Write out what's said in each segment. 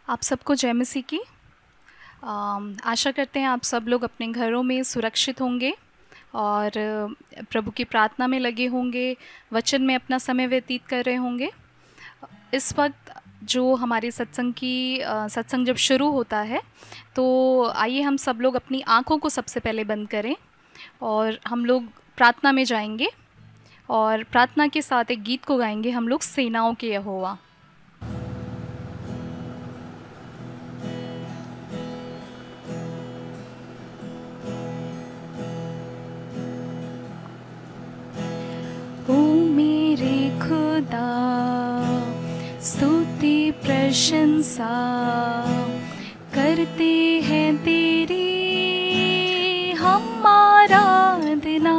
आप सबको जय मसीह की। आशा करते हैं आप सब लोग अपने घरों में सुरक्षित होंगे और प्रभु की प्रार्थना में लगे होंगे, वचन में अपना समय व्यतीत कर रहे होंगे। इस वक्त जो हमारे सत्संग जब शुरू होता है तो आइए हम सब लोग अपनी आँखों को सबसे पहले बंद करें और हम लोग प्रार्थना में जाएंगे और प्रार्थना के साथ एक गीत को गाएंगे हम लोग, सेनाओं के यहोवा। ओ मेरे खुदा, स्तुति प्रशंसा करते हैं तेरी हम आराधना,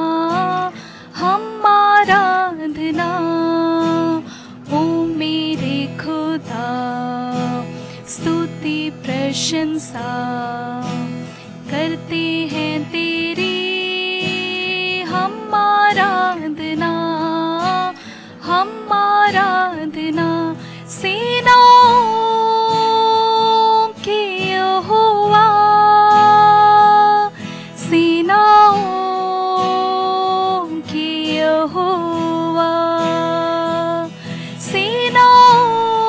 हम आराधना। ओ मेरे खुदा, स्तुति प्रशंसा करते हैं तेरी हम आराधना, हम आराधना। सेनाओं के यहोवा, सेनाओं के यहोवा, सेनाओं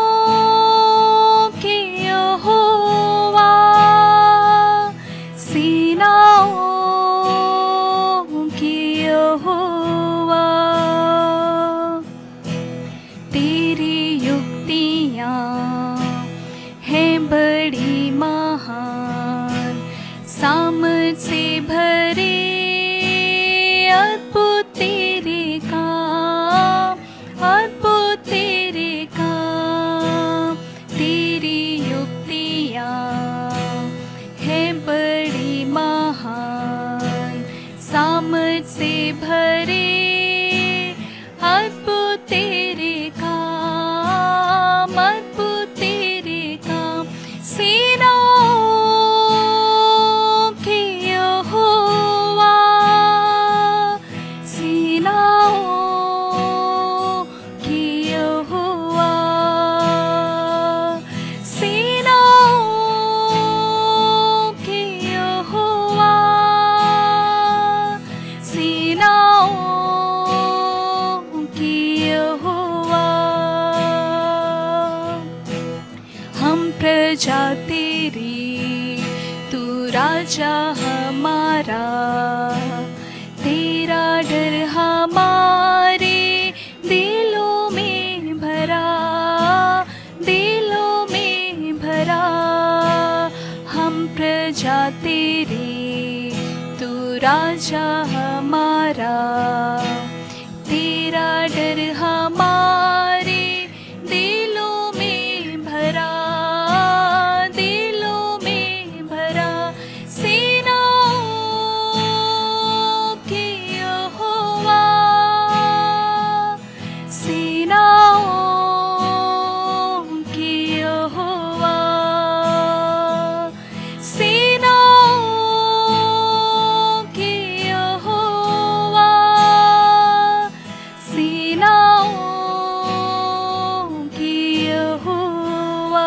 के यहोवा, सेनाओं के यहोवा। तेरी युक्तियाँ हैं बड़ी महान, सामर्थ से भरे अद्भुत तेरे काम, अद्भुत तेरे काम। तेरी युक्तियाँ हैं बड़ी महान, सामर्थ से भरे अद्भुत तेरे काम, अद्भुत तेरे काम। सेनाओं के यहोवा, सेनाओं के यहोवा, सेनाओं के यहोवा, सेनाओं के यहोवा। हम प्रजा तेरी, तू राजा हमारा, तेरा डर हमारे दिलों में भरा, दिलों में भरा। हम प्रजा तेरी, तू राजा हमारा, तेरा डर हमारे दिलों में भरा, दिलों में भरा। सेनाओं के यहोवा, सेनाओं के यहोवा, सेनाओं के यहोवा, सेनाओं के यहोवा।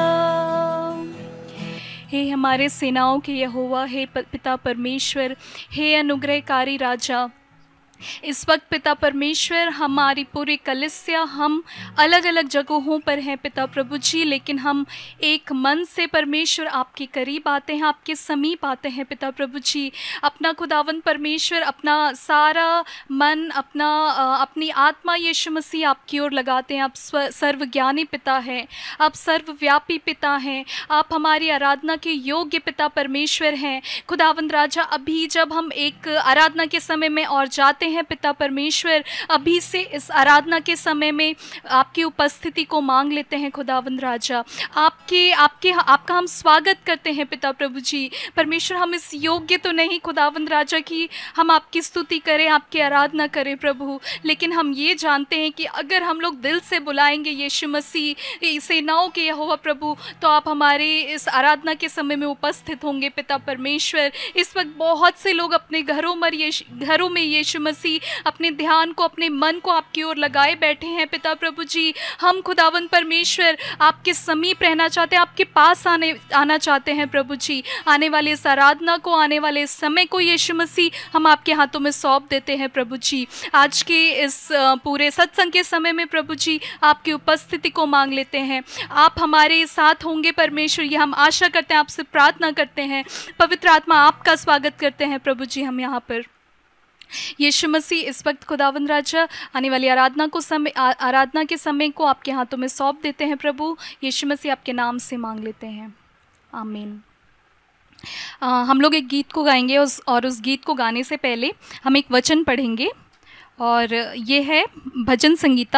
हे हमारे सेनाओं के यहोवा, हे पिता परमेश्वर, हे अनुग्रहकारी राजा, इस वक्त पिता परमेश्वर हमारी पूरी कलीसिया हम अलग अलग जगहों पर हैं पिता प्रभु जी, लेकिन हम एक मन से परमेश्वर आपके करीब आते हैं, आपके समीप आते हैं पिता प्रभु जी। अपना खुदावंद परमेश्वर, अपना सारा मन, अपनी आत्मा यीशु मसीह आपकी ओर लगाते हैं। आप सर्वज्ञानी पिता हैं, आप सर्वव्यापी पिता हैं, आप हमारी आराधना के योग्य पिता परमेश्वर हैं। खुदावंद राजा, अभी जब हम एक आराधना के समय में और जाते हैं पिता परमेश्वर, अभी से इस आराधना के समय में आपकी उपस्थिति को मांग लेते हैं खुदावंद राजा। आपका हम स्वागत करते हैं पिता प्रभु जी। परमेश्वर, हम इस योग्य तो नहीं खुदावंद राजा कि हम आपकी स्तुति करें, आपकी आराधना करें प्रभु, लेकिन हम ये जानते हैं कि अगर हम लोग दिल से बुलाएंगे यीशु मसीह, सेनाओं के यहोवा प्रभु, तो आप हमारे इस आराधना के समय में उपस्थित होंगे पिता परमेश्वर। इस वक्त बहुत से लोग अपने घरों में यीशु मसीह अपने ध्यान को, अपने मन को आपकी ओर लगाए बैठे हैं पिता प्रभु जी, हम खुदावंद परमेश्वर आपके समीप रहना चाहते हैं, आपके पास आना चाहते हैं प्रभु जी। आने वाले इस आराधना को, आने वाले इस समय को यीशु मसीह हम आपके हाथों में सौंप देते हैं प्रभु जी। आज के इस पूरे सत्संग के समय में प्रभु जी आपकी उपस्थिति को मांग लेते हैं। आप हमारे साथ होंगे परमेश्वर, ये हम आशा करते हैं, आपसे प्रार्थना करते हैं। पवित्र आत्मा आपका स्वागत करते हैं प्रभु जी हम यहाँ पर। यीशु मसीह इस वक्त खुदावंद राजा आने वाली आराधना के समय को आपके हाथों में सौंप देते हैं प्रभु। यीशु मसीह आपके नाम से मांग लेते हैं, आमीन। हम लोग एक गीत को गाएंगे और उस गीत को गाने से पहले हम एक वचन पढ़ेंगे, और ये है भजन संगीता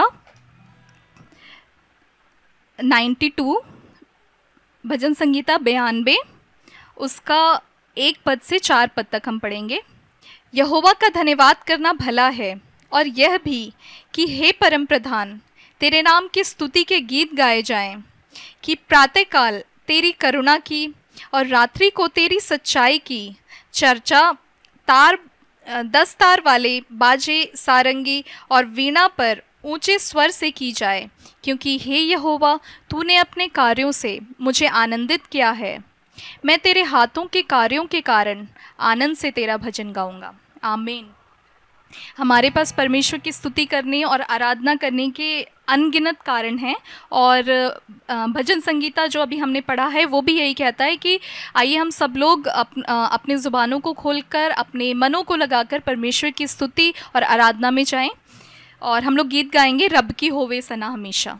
92, भजन संगीता 92, उसका 1 पद से 4 पद तक हम पढ़ेंगे। यहोवा का धन्यवाद करना भला है, और यह भी कि हे परम प्रधान तेरे नाम की स्तुति के गीत गाए जाएं, कि प्रातःकाल तेरी करुणा की और रात्रि को तेरी सच्चाई की चर्चा 10 तार वाले बाजे, सारंगी और वीणा पर ऊंचे स्वर से की जाए, क्योंकि हे यहोवा तूने अपने कार्यों से मुझे आनंदित किया है। मैं तेरे हाथों के कार्यों के कारण आनंद से तेरा भजन गाऊंगा, आमीन। हमारे पास परमेश्वर की स्तुति करने और आराधना करने के अनगिनत कारण हैं, और भजन संगीता जो अभी हमने पढ़ा है वो भी यही कहता है कि आइए हम सब लोग अपने ज़ुबानों को खोलकर, अपने मनों को लगाकर परमेश्वर की स्तुति और आराधना में जाएं। और हम लोग गीत गाएंगे, रब की होवे सना हमेशा।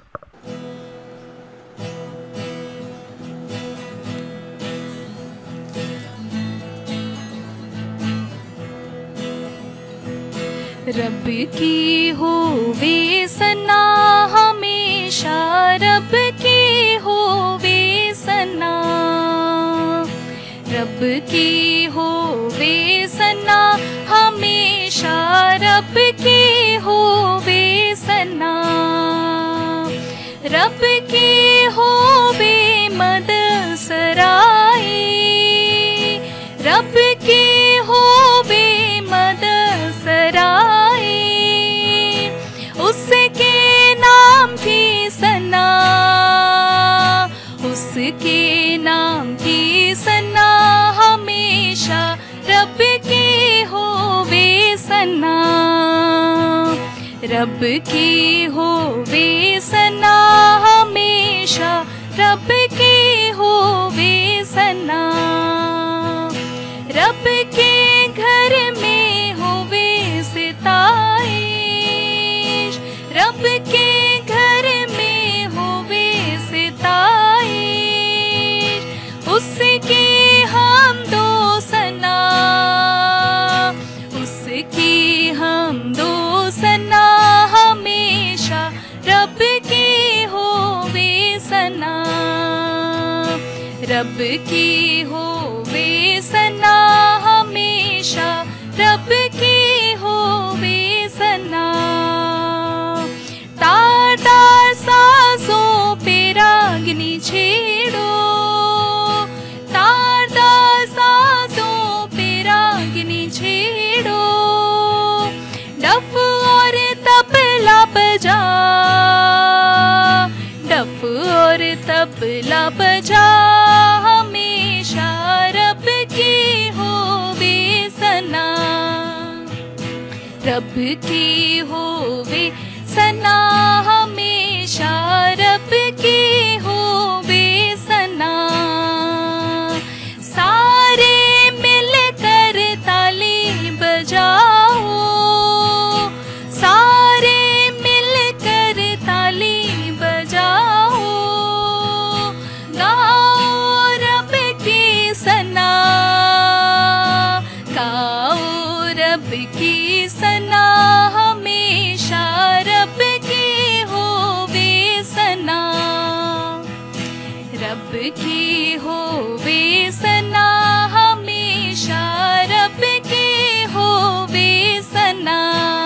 रब की होवे सना हमेशा, रब की होवे सना, रब की होवे सना हमेशा, रब की होवे सना, रब की होवे मद सराए, रब की होवे मद सराए, उसके नाम की सना, उसके नाम की सना हमेशा, रब की होवे सना, रब की होवे सना हमेशा, रब की होवे सना, रब के घर में होवे सिताइश, रब के घर में होवे सिताइश, उसकी हम दो सना, उसकी हम दो सना हमेशा, रब की होवे सना, रब की होवे सना हमेशा, रब की होवे सना। तार तार सांसों पे रागनी छेड़ो, तार तार सांसों पे रागनी छेड़ो, डफ और तबला बजा, डफ और तबला बजा हमेशा, रब की होवे सना, रब की होवे सना हमेशा, रब की होवे सना। सारे मिलकर ताली बजाओ, सारे मिलकर ताली बजाओ, गाओ रब की सना, गाओ रब की सना हमेशा, रब की होवे सना, रब की होवे सना हमेशा, रब की होवे सना,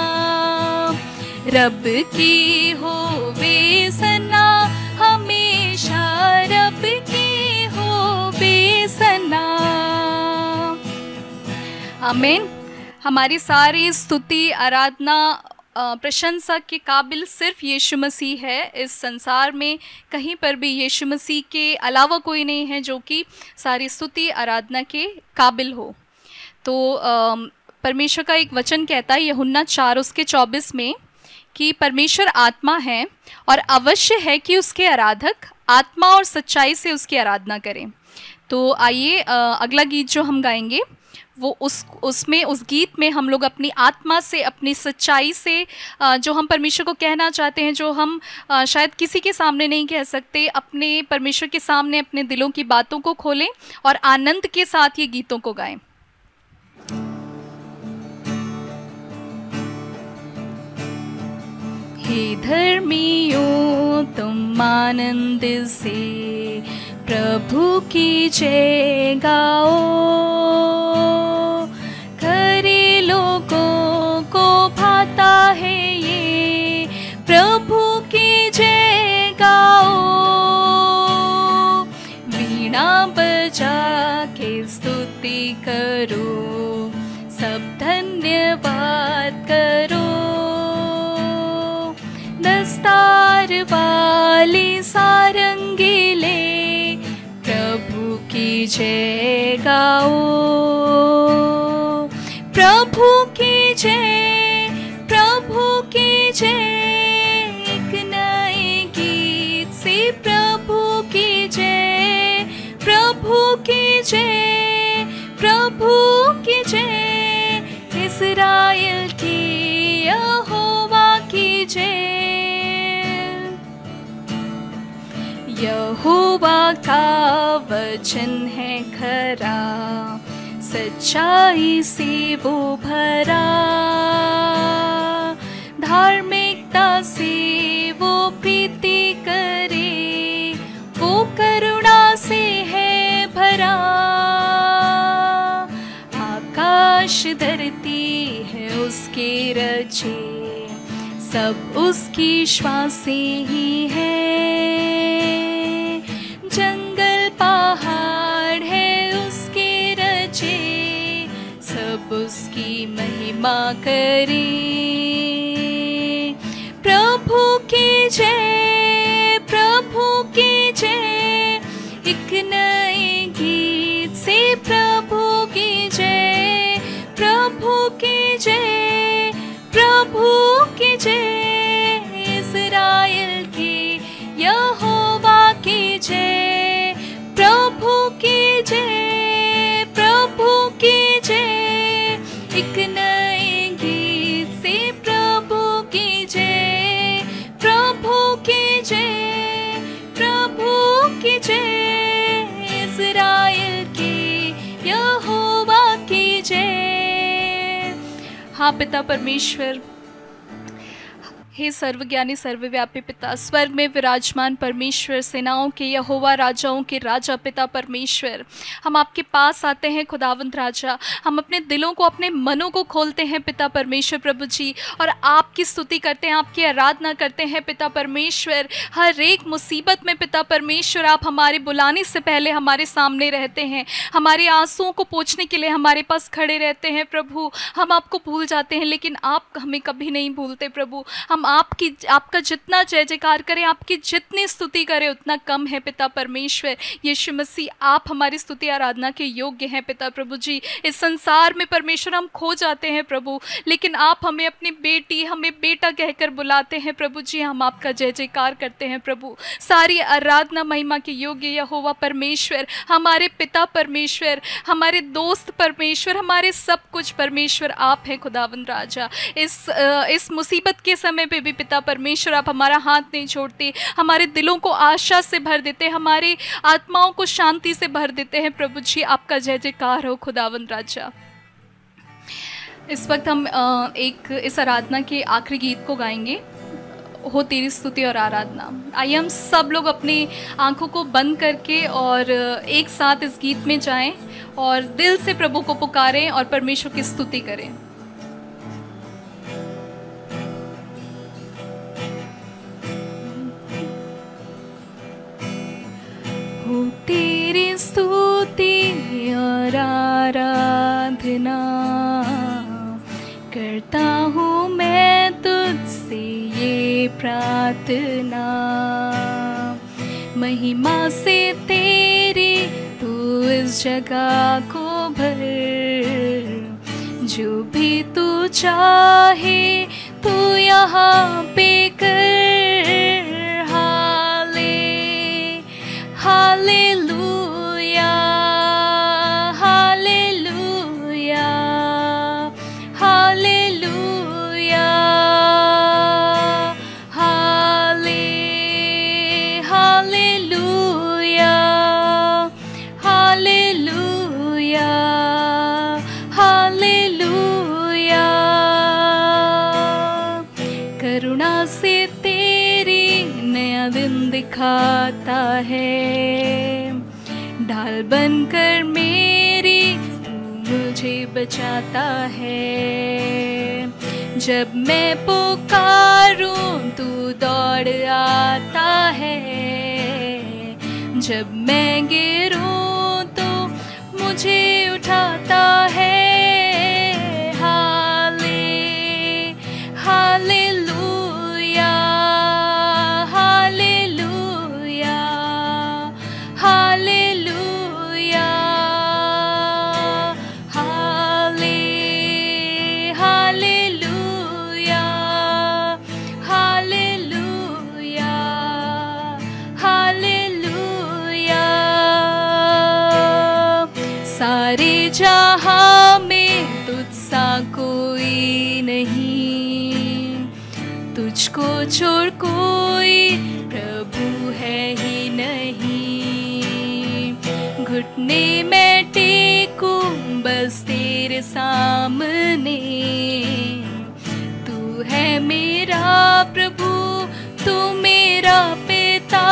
रब की होवे सना हमेशा, रब की होवे सना, आमीन। हमारी सारी स्तुति, आराधना, प्रशंसा के काबिल सिर्फ यीशु मसीह है। इस संसार में कहीं पर भी यीशु मसीह के अलावा कोई नहीं है जो कि सारी स्तुति, आराधना के काबिल हो। तो परमेश्वर का एक वचन कहता है यूहन्ना 4:24 में कि परमेश्वर आत्मा है और अवश्य है कि उसके आराधक आत्मा और सच्चाई से उसकी आराधना करें। तो आइए अगला गीत जो हम गाएंगे वो उस गीत में हम लोग अपनी आत्मा से, अपनी सच्चाई से जो हम परमेश्वर को कहना चाहते हैं, जो हम शायद किसी के सामने नहीं कह सकते, अपने परमेश्वर के सामने अपने दिलों की बातों को खोलें और आनंद के साथ ये गीतों को गाएं। हे धर्मियों तुम आनंद से प्रभु की जय गाओ, खरे लोगों को भाता है ये प्रभु की जय गाओ। वीणा बजा के स्तुति करो, सब धन्यवाद करो, दस्तार वाली सारंगीले प्रभु की जय गाओ, प्रभु की जय, प्रभु की जय। एक नए गीत से प्रभु की जय, प्रभु की जय, प्रभु की जय। इस्राएल की यहोवा की जय। यहोवा का वचन है खरा, सच्चाई से वो भरा, धार्मिकता से वो प्रीति करे, वो करुणा से है भरा। आकाश धरती है उसके रचे, सब उसकी श्वासे ही है। जंगल पहाड़ है उसके रचे, सब उसकी महिमा करे। प्रभु की जय, प्रभु की जय। एक नए गीत से प्रभु की जय, प्रभु की जय, प्रभु की जय। इस्राएल की यहोवा की जय, प्रभु की जय, प्रभु की जय। एक नए गीत से प्रभु की जय, प्रभु की जय, प्रभु की जय। इस्राएल की यहोवा की जय। हाँ पिता परमेश्वर, हे सर्वज्ञानी सर्वव्यापी पिता, स्वर्ग में विराजमान परमेश्वर, सेनाओं के यहोवा, राजाओं के राजा पिता परमेश्वर, हम आपके पास आते हैं खुदावंद राजा। हम अपने दिलों को, अपने मनों को खोलते हैं पिता परमेश्वर प्रभु जी, और आपकी स्तुति करते हैं, आपकी आराधना करते हैं पिता परमेश्वर। हर एक मुसीबत में पिता परमेश्वर आप हमारे बुलाने से पहले हमारे सामने रहते हैं, हमारे आंसुओं को पोंछने के लिए हमारे पास खड़े रहते हैं प्रभु। हम आपको भूल जाते हैं लेकिन आप हमें कभी नहीं भूलते प्रभु। हम आपका जितना जय जयकार करें, आपकी जितनी स्तुति करें उतना कम है पिता परमेश्वर। यीशु मसीह आप हमारी स्तुति आराधना के योग्य हैं पिता प्रभु जी। इस संसार में परमेश्वर हम खो जाते हैं प्रभु, लेकिन आप हमें अपनी बेटी, हमें बेटा कहकर बुलाते हैं प्रभु जी। हम आपका जय जयकार करते हैं प्रभु। सारी आराधना महिमा के योग्य यहोवा परमेश्वर, हमारे पिता परमेश्वर, हमारे दोस्त परमेश्वर, हमारे सब कुछ परमेश्वर आप हैं खुदावंद राजा। इस मुसीबत के समय पे भी पिता परमेश्वर आप हमारा हाथ नहीं छोड़ते, हमारे दिलों को आशा से भर देते, हमारी आत्माओं को शांति से भर देते हैं प्रभु जी। आपका जय जयकार हो खुदावंद राजा। इस वक्त हम इस आराधना के आखिरी गीत को गाएंगे, हो तेरी स्तुति और आराधना। आइए हम सब लोग अपनी आंखों को बंद करके और एक साथ इस गीत में जाएं और दिल से प्रभु को पुकारें और परमेश्वर की स्तुति करें। हो तेरी स्तुति और आराधना, करता हूँ मैं तुझसे ये प्रार्थना, महिमा से तेरी तू इस जगह को भर, जो भी तू चाहे तू यहाँ पे कर। Hallelujah, hallelujah, hallelujah, hallelujah, hallelujah, hallelujah. करुणा से तेरी नया दिन दिखाता है, ढाल बनकर मेरी तू मुझे बचाता है। जब मैं पुकारूं तू दौड़ आता है, जब मैं गिरूं तो मुझे उठाता है। Hallelujah, hallelujah, hallelujah, hallelujah, hallelujah, hallelujah. सारे जहां में तुझसा कोई नहीं, तुझको छोड़ कोई प्रभु है ही नहीं। घुटने में टेकूं बस तेरे सामने, तू है मेरा प्रभु, तू मेरा पिता।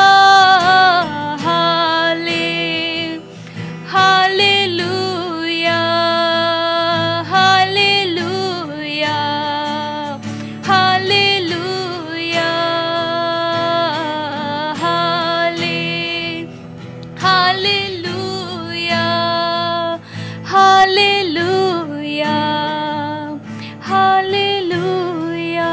Hallelujah, hallelujah, hallelujah, hallelujah, hallelujah, hallelujah.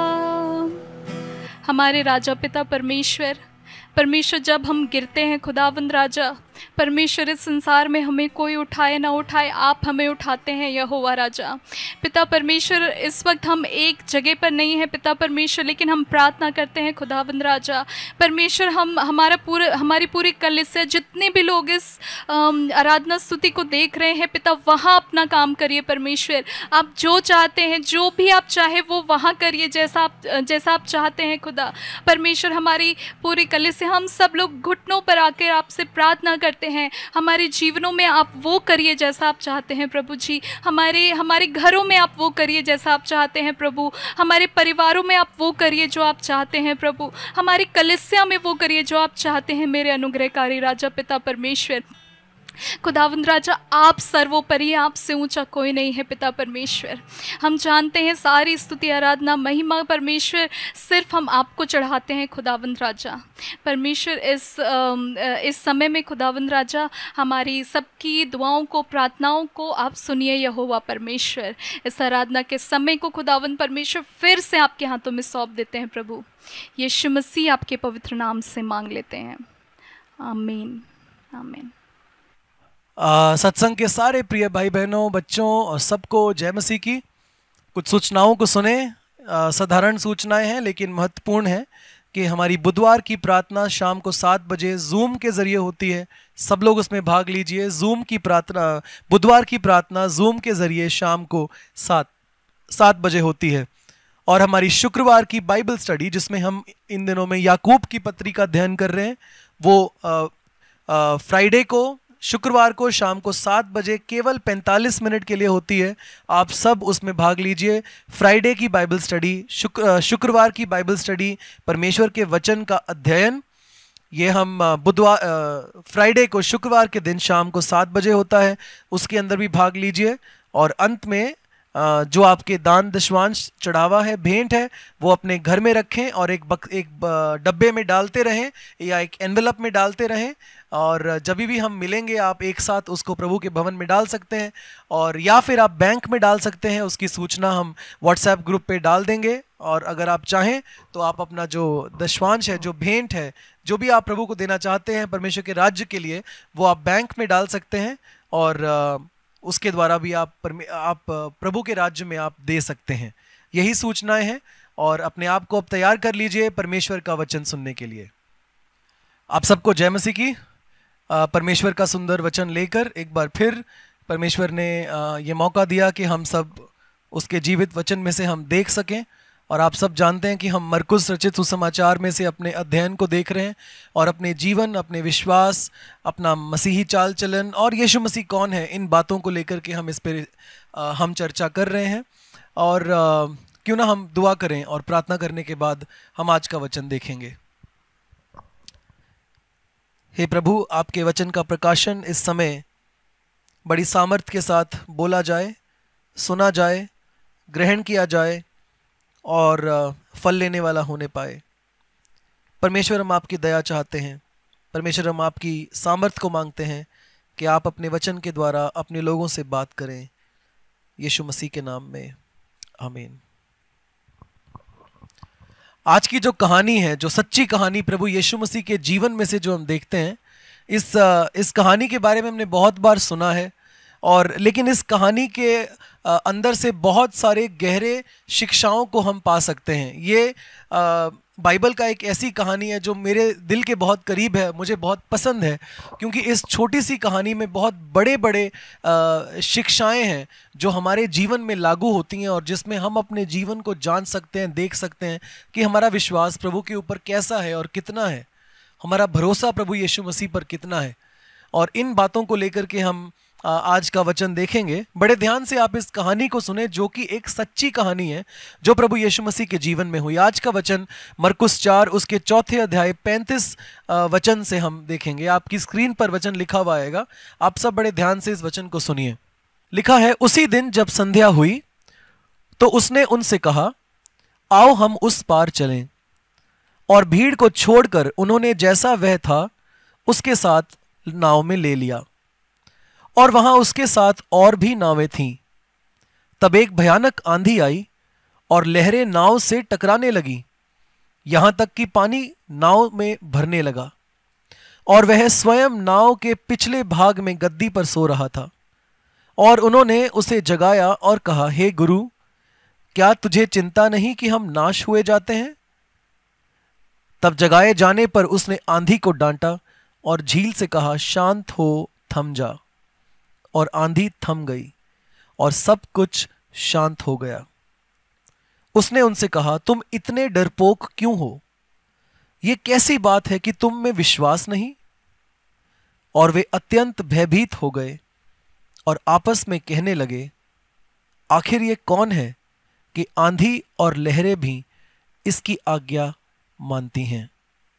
हमारे राजा पिता परमेश्वर, परमेश्वर जब हम गिरते हैं खुदावंद राजा, परमेश्वर इस संसार में हमें कोई उठाए ना उठाए, आप हमें उठाते हैं यहोवा राजा। पिता परमेश्वर इस वक्त हम एक जगह पर नहीं है पिता परमेश्वर, लेकिन हम प्रार्थना करते हैं खुदावंद राजा परमेश्वर। हम हमारी पूरी कलीसिया, जितने भी लोग इस आराधना स्तुति को देख रहे हैं पिता, वहाँ अपना काम करिए परमेश्वर। आप जो चाहते हैं, जो भी आप चाहे वो वहाँ करिए, जैसा आप चाहते हैं खुदा परमेश्वर। हमारी पूरी कलीसिया, हम सब लोग घुटनों पर आकर आपसे प्रार्थना करते हैं, हमारे जीवनों में आप वो करिए जैसा आप चाहते हैं प्रभु जी। हमारे घरों में आप वो करिए जैसा आप चाहते हैं प्रभु, हमारे परिवारों में आप वो करिए जो आप चाहते हैं प्रभु, हमारी कलीसिया में वो करिए जो आप चाहते हैं मेरे अनुग्रहकारी राजा पिता परमेश्वर। खुदावंद राजा, आप सर्वोपरि, आपसे ऊंचा कोई नहीं है पिता परमेश्वर। हम जानते हैं सारी स्तुति आराधना महिमा परमेश्वर सिर्फ हम आपको चढ़ाते हैं खुदावंद राजा परमेश्वर। इस समय में खुदावंद राजा हमारी सबकी दुआओं को, प्रार्थनाओं को आप सुनिए यहोवा परमेश्वर। इस आराधना के समय को खुदावंद परमेश्वर फिर से आपके हाथों में सौंप देते हैं प्रभु। यीशु मसीह आपके पवित्र नाम से मांग लेते हैं, आमीन, आमीन। सत्संग के सारे प्रिय भाई बहनों, बच्चों और सबको जय मसीह की। कुछ सूचनाओं को सुने। साधारण सूचनाएं हैं लेकिन महत्वपूर्ण है कि हमारी बुधवार की प्रार्थना शाम को 7 बजे जूम के ज़रिए होती है। सब लोग उसमें भाग लीजिए। जूम की प्रार्थना, बुधवार की प्रार्थना जूम के ज़रिए शाम को 7 बजे होती है। और हमारी शुक्रवार की बाइबल स्टडी, जिसमें हम इन दिनों में याकूब की पत्री का अध्ययन कर रहे हैं, वो फ्राइडे को, शुक्रवार को शाम को 7 बजे केवल 45 मिनट के लिए होती है। आप सब उसमें भाग लीजिए। फ्राइडे की बाइबल स्टडी, शुक्रवार की बाइबल स्टडी, परमेश्वर के वचन का अध्ययन, ये हम फ्राइडे को, शुक्रवार के दिन शाम को 7 बजे होता है। उसके अंदर भी भाग लीजिए। और अंत में जो आपके दान दशवांश चढ़ावा है, भेंट है, वो अपने घर में रखें और एक डब्बे में डालते रहें या एक एनवेलप में डालते रहें, और जब भी हम मिलेंगे आप एक साथ उसको प्रभु के भवन में डाल सकते हैं, और या फिर आप बैंक में डाल सकते हैं। उसकी सूचना हम व्हाट्सएप ग्रुप पे डाल देंगे। और अगर आप चाहें तो आप अपना जो दशवांश है, जो भेंट है, जो भी आप प्रभु को देना चाहते हैं परमेश्वर के राज्य के लिए, वो आप बैंक में डाल सकते हैं, और उसके द्वारा भी आप प्रभु के राज्य में आप दे सकते हैं। यही सूचनाएं हैं, और अपने आप को अब तैयार कर लीजिए परमेश्वर का वचन सुनने के लिए। आप सबको जय मसीह की। परमेश्वर का सुंदर वचन लेकर एक बार फिर परमेश्वर ने ये मौका दिया कि हम सब उसके जीवित वचन में से हम देख सकें। और आप सब जानते हैं कि हम मरकुस रचित सुसमाचार में से अपने अध्ययन को देख रहे हैं, और अपने जीवन, अपने विश्वास, अपना मसीही चाल चलन और यीशु मसीह कौन है, इन बातों को लेकर के हम इस पर हम चर्चा कर रहे हैं। और क्यों ना हम दुआ करें और प्रार्थना करने के बाद हम आज का वचन देखेंगे। हे प्रभु, आपके वचन का प्रकाशन इस समय बड़ी सामर्थ्य के साथ बोला जाए, सुना जाए, ग्रहण किया जाए और फल लेने वाला होने पाए। परमेश्वर, हम आपकी दया चाहते हैं। परमेश्वर, हम आपकी सामर्थ्य को मांगते हैं कि आप अपने वचन के द्वारा अपने लोगों से बात करें। यीशु मसीह के नाम में आमीन। आज की जो कहानी है, जो सच्ची कहानी प्रभु यीशु मसीह के जीवन में से जो हम देखते हैं, इस कहानी के बारे में हमने बहुत बार सुना है, और लेकिन इस कहानी के अंदर से बहुत सारे गहरे शिक्षाओं को हम पा सकते हैं। ये बाइबल का एक ऐसी कहानी है जो मेरे दिल के बहुत करीब है, मुझे बहुत पसंद है, क्योंकि इस छोटी सी कहानी में बहुत बड़े बड़े शिक्षाएं हैं जो हमारे जीवन में लागू होती हैं, और जिसमें हम अपने जीवन को जान सकते हैं, देख सकते हैं कि हमारा विश्वास प्रभु के ऊपर कैसा है और कितना है, हमारा भरोसा प्रभु यीशु मसीह पर कितना है। और इन बातों को लेकर के हम आज का वचन देखेंगे। बड़े ध्यान से आप इस कहानी को सुने, जो कि एक सच्ची कहानी है जो प्रभु यीशु मसीह के जीवन में हुई। आज का वचन मरकुस 4 उसके 4 अध्याय 35 वचन से हम देखेंगे। आपकी स्क्रीन पर वचन लिखा हुआ आएगा, आप सब बड़े ध्यान से इस वचन को सुनिए। लिखा है, उसी दिन जब संध्या हुई तो उसने उनसे कहा, आओ हम उस पार चलें। और भीड़ को छोड़कर उन्होंने जैसा वह था उसके साथ नाव में ले लिया, और वहां उसके साथ और भी नावें थीं। तब एक भयानक आंधी आई और लहरें नाव से टकराने लगी, यहां तक कि पानी नाव में भरने लगा, और वह स्वयं नाव के पिछले भाग में गद्दी पर सो रहा था। और उन्होंने उसे जगाया और कहा, हे गुरु, क्या तुझे चिंता नहीं कि हम नाश हुए जाते हैं? तब जगाए जाने पर उसने आंधी को डांटा और झील से कहा, शांत हो, थम जा। और आंधी थम गई और सब कुछ शांत हो गया। उसने उनसे कहा, तुम इतने डरपोक क्यों हो? यह कैसी बात है कि तुम में विश्वास नहीं? और वे अत्यंत भयभीत हो गए और आपस में कहने लगे, आखिर ये कौन है कि आंधी और लहरें भी इसकी आज्ञा मानती हैं?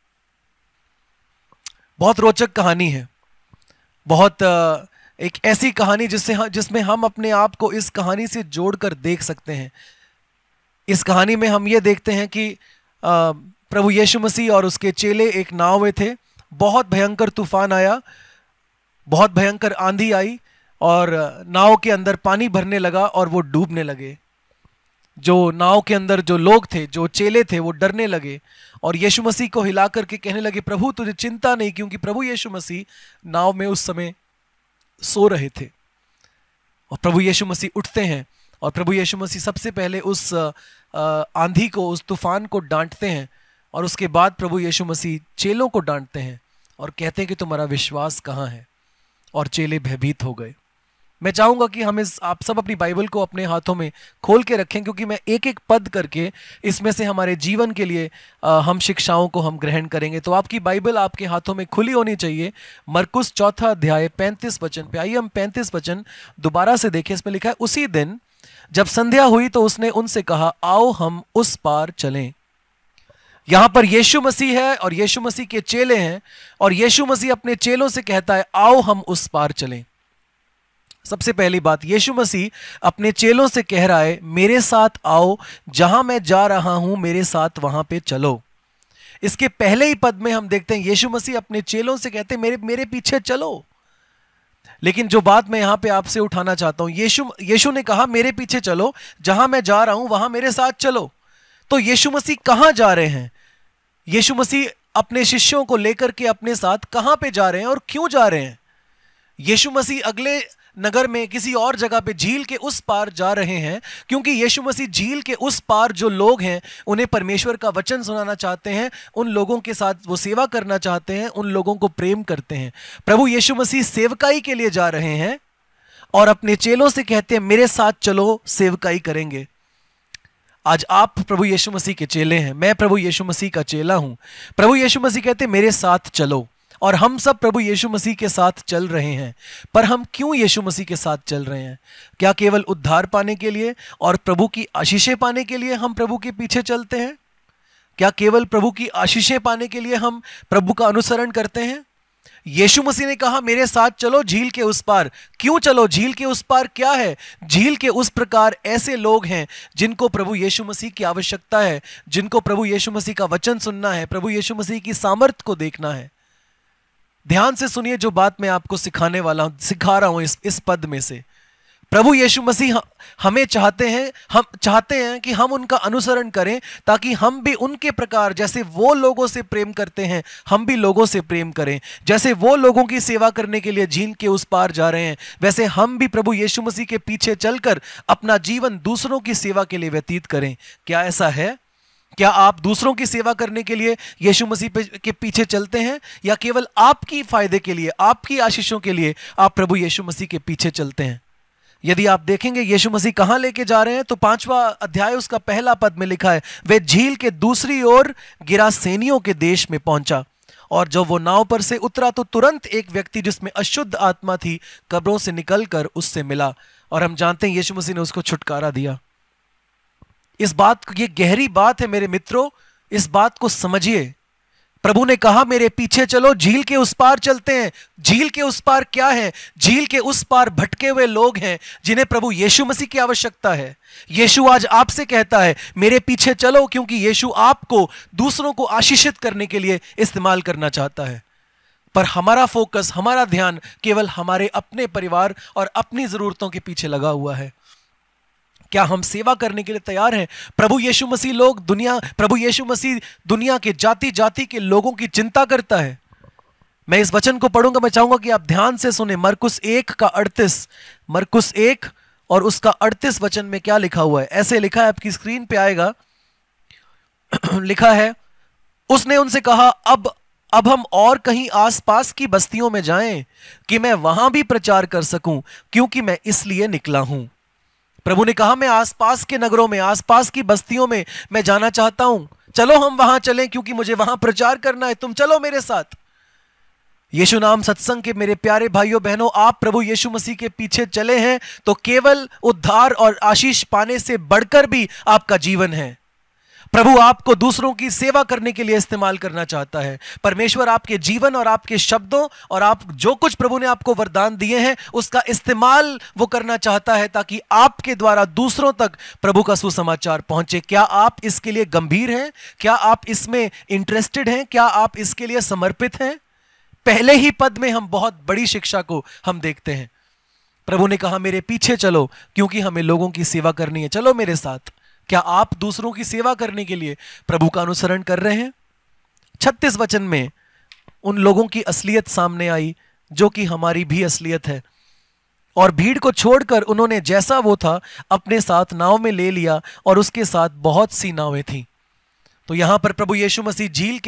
बहुत रोचक कहानी है, बहुत एक ऐसी कहानी जिसमें हम अपने आप को इस कहानी से जोड़कर देख सकते हैं। इस कहानी में हम ये देखते हैं कि प्रभु यीशु मसीह और उसके चेले एक नाव में थे। बहुत भयंकर तूफान आया, बहुत भयंकर आंधी आई, और नाव के अंदर पानी भरने लगा और वो डूबने लगे। जो नाव के अंदर जो लोग थे, जो चेले थे, वो डरने लगे और यीशु मसीह को हिला करके कहने लगे, प्रभु तुझे चिंता नहीं, क्योंकि प्रभु यीशु मसीह नाव में उस समय सो रहे थे। और प्रभु यीशु मसीह उठते हैं और प्रभु यीशु मसीह सबसे पहले उस आंधी को, उस तूफान को डांटते हैं, और उसके बाद प्रभु यीशु मसीह चेलों को डांटते हैं और कहते हैं कि तुम्हारा विश्वास कहाँ है? और चेले भयभीत हो गए। मैं चाहूंगा कि हम आप सब अपनी बाइबल को अपने हाथों में खोल के रखें, क्योंकि मैं एक एक पद करके इसमें से हमारे जीवन के लिए हम शिक्षाओं को हम ग्रहण करेंगे। तो आपकी बाइबल आपके हाथों में खुली होनी चाहिए। मरकुस 4 अध्याय 35 वचन पे आइए हम 35 वचन दोबारा से देखें। इसमें लिखा है, उसी दिन जब संध्या हुई तो उसने उनसे कहा, आओ हम उस पार चलें। यहां पर यीशु मसीह है और यीशु मसीह के चेले हैं, और यीशु मसीह अपने चेलों से कहता है, आओ हम उस पार चलें। सबसे पहली बात, यीशु मसीह अपने चेलों से कह रहा है, मेरे साथ आओ, जहां मैं जा रहा हूं मेरे साथ वहां पे चलो। इसके पहले ही पद में हम देखते हैं यीशु मसीह अपने चेलों से कहते हैं, मेरे पीछे चलो। लेकिन जो बात मैं यहां पे आपसे उठाना चाहता हूं, यीशु ने कहा मेरे पीछे चलो, जहां मैं जा रहा हूं वहां मेरे साथ चलो। तो यीशु मसीह कहां जा रहे हैं? यीशु मसीह अपने शिष्यों को लेकर के अपने साथ कहां पे जा रहे हैं और क्यों जा रहे हैं? यीशु मसीह अगले नगर में किसी और जगह पे झील के उस पार जा रहे हैं, क्योंकि यीशु मसीह झील के उस पार जो लोग हैं उन्हें परमेश्वर का वचन सुनाना चाहते हैं, उन लोगों के साथ वो सेवा करना चाहते हैं, उन लोगों को प्रेम करते हैं। प्रभु यीशु मसीह सेवकाई के लिए जा रहे हैं और अपने चेलों से कहते हैं मेरे साथ चलो, सेवकाई करेंगे। आज आप प्रभु यीशु मसीह के चेले हैं, मैं प्रभु यीशु मसीह का चेला हूं। प्रभु यीशु मसीह कहते हैं मेरे साथ चलो, और हम सब प्रभु यीशु मसीह के साथ चल रहे हैं। पर हम क्यों यीशु मसीह के साथ चल रहे हैं? क्या केवल उद्धार पाने के लिए और प्रभु की आशीषें पाने के लिए हम प्रभु के पीछे चलते हैं? क्या केवल प्रभु की आशीषें पाने के लिए हम प्रभु का अनुसरण करते हैं? यीशु मसीह ने कहा मेरे साथ चलो झील के उस पार। क्यों चलो? झील के उस पार क्या है? झील के उस प्रकार ऐसे लोग हैं जिनको प्रभु यीशु मसीह की आवश्यकता है, जिनको प्रभु यीशु मसीह का वचन सुनना है, प्रभु यीशु मसीह की सामर्थ को देखना है। ध्यान से सुनिए जो बात मैं आपको सिखा रहा हूं इस पद में से। प्रभु यीशु मसीह हमें चाहते हैं कि हम उनका अनुसरण करें, ताकि हम भी उनके प्रकार, जैसे वो लोगों से प्रेम करते हैं हम भी लोगों से प्रेम करें। जैसे वो लोगों की सेवा करने के लिए झील के उस पार जा रहे हैं, वैसे हम भी प्रभु यीशु मसीह के पीछे चलकर अपना जीवन दूसरों की सेवा के लिए व्यतीत करें। क्या ऐसा है? क्या आप दूसरों की सेवा करने के लिए यीशु मसीह के पीछे चलते हैं, या केवल आपकी फायदे के लिए, आपकी आशीषों के लिए आप प्रभु यीशु मसीह के पीछे चलते हैं? यदि आप देखेंगे यीशु मसीह कहां लेके जा रहे हैं, तो 5वां अध्याय उसका पहला पद में लिखा है, वे झील के दूसरी ओर गिरासेनियों के देश में पहुंचा, और जब वो नाव पर से उतरा तो तुरंत एक व्यक्ति जिसमें अशुद्ध आत्मा थी कब्रों से निकलकर उससे मिला, और हम जानते हैं यीशु मसीह ने उसको छुटकारा दिया। इस बात, ये गहरी बात है मेरे मित्रों, इस बात को समझिए। प्रभु ने कहा मेरे पीछे चलो, झील के उस पार चलते हैं। झील के उस पार क्या है? झील के उस पार भटके हुए लोग हैं जिन्हें प्रभु यीशु मसीह की आवश्यकता है। यीशु आज आपसे कहता है मेरे पीछे चलो, क्योंकि यीशु आपको दूसरों को आशीषित करने के लिए इस्तेमाल करना चाहता है। पर हमारा फोकस, हमारा ध्यान केवल हमारे अपने परिवार और अपनी जरूरतों के पीछे लगा हुआ है। क्या हम सेवा करने के लिए तैयार हैं? प्रभु यीशु मसीह दुनिया के जाति जाति के लोगों की चिंता करता है। मैं इस वचन को पढ़ूंगा, मैं चाहूंगा कि आप ध्यान से सुने। मरकुस 1 का 38, मरकुस 1 और उसका 38 वचन में क्या लिखा हुआ है? ऐसे लिखा है, आपकी स्क्रीन पे आएगा। लिखा है, उसने उनसे कहा अब हम और कहीं आसपास की बस्तियों में जाएं कि मैं वहां भी प्रचार कर सकूं, क्योंकि मैं इसलिए निकला हूं। प्रभु ने कहा मैं आसपास के नगरों में, आसपास की बस्तियों में मैं जाना चाहता हूं, चलो हम वहां चलें, क्योंकि मुझे वहां प्रचार करना है, तुम चलो मेरे साथ। यीशु नाम सत्संग के मेरे प्यारे भाइयों बहनों, आप प्रभु यीशु मसीह के पीछे चले हैं तो केवल उद्धार और आशीष पाने से बढ़कर भी आपका जीवन है। प्रभु आपको दूसरों की सेवा करने के लिए इस्तेमाल करना चाहता है। परमेश्वर आपके जीवन और आपके शब्दों और आप जो कुछ प्रभु ने आपको वरदान दिए हैं उसका इस्तेमाल वो करना चाहता है, ताकि आपके द्वारा दूसरों तक प्रभु का सुसमाचार पहुंचे। क्या आप इसके लिए गंभीर हैं? क्या आप इसमें इंटरेस्टेड हैं? क्या आप इसके लिए समर्पित हैं? पहले ही पद में हम बहुत बड़ी शिक्षा को हम देखते हैं। प्रभु ने कहा मेरे पीछे चलो, क्योंकि हमें लोगों की सेवा करनी है, चलो मेरे साथ। क्या आप दूसरों की सेवा करने के लिए प्रभु का अनुसरण कर रहे हैं? 36 वचन में उन लोगों की असलियत सामने आई जो कि हमारी भी असलियत है, और भीड़ को छोड़कर उन्होंने जैसा वो था अपने साथ नाव में ले लिया, और उसके साथ बहुत सी नावें थीं। तो यहां पर प्रभु यीशु मसीह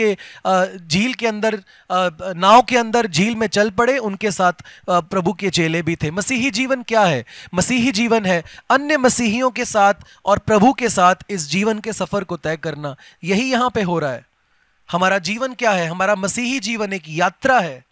झील के अंदर, नाव के अंदर झील में चल पड़े, उनके साथ प्रभु के चेले भी थे। मसीही जीवन क्या है? मसीही जीवन है अन्य मसीहियों के साथ और प्रभु के साथ इस जीवन के सफर को तय करना। यही यहां पे हो रहा है। हमारा जीवन क्या है? हमारा मसीही जीवन एक यात्रा है।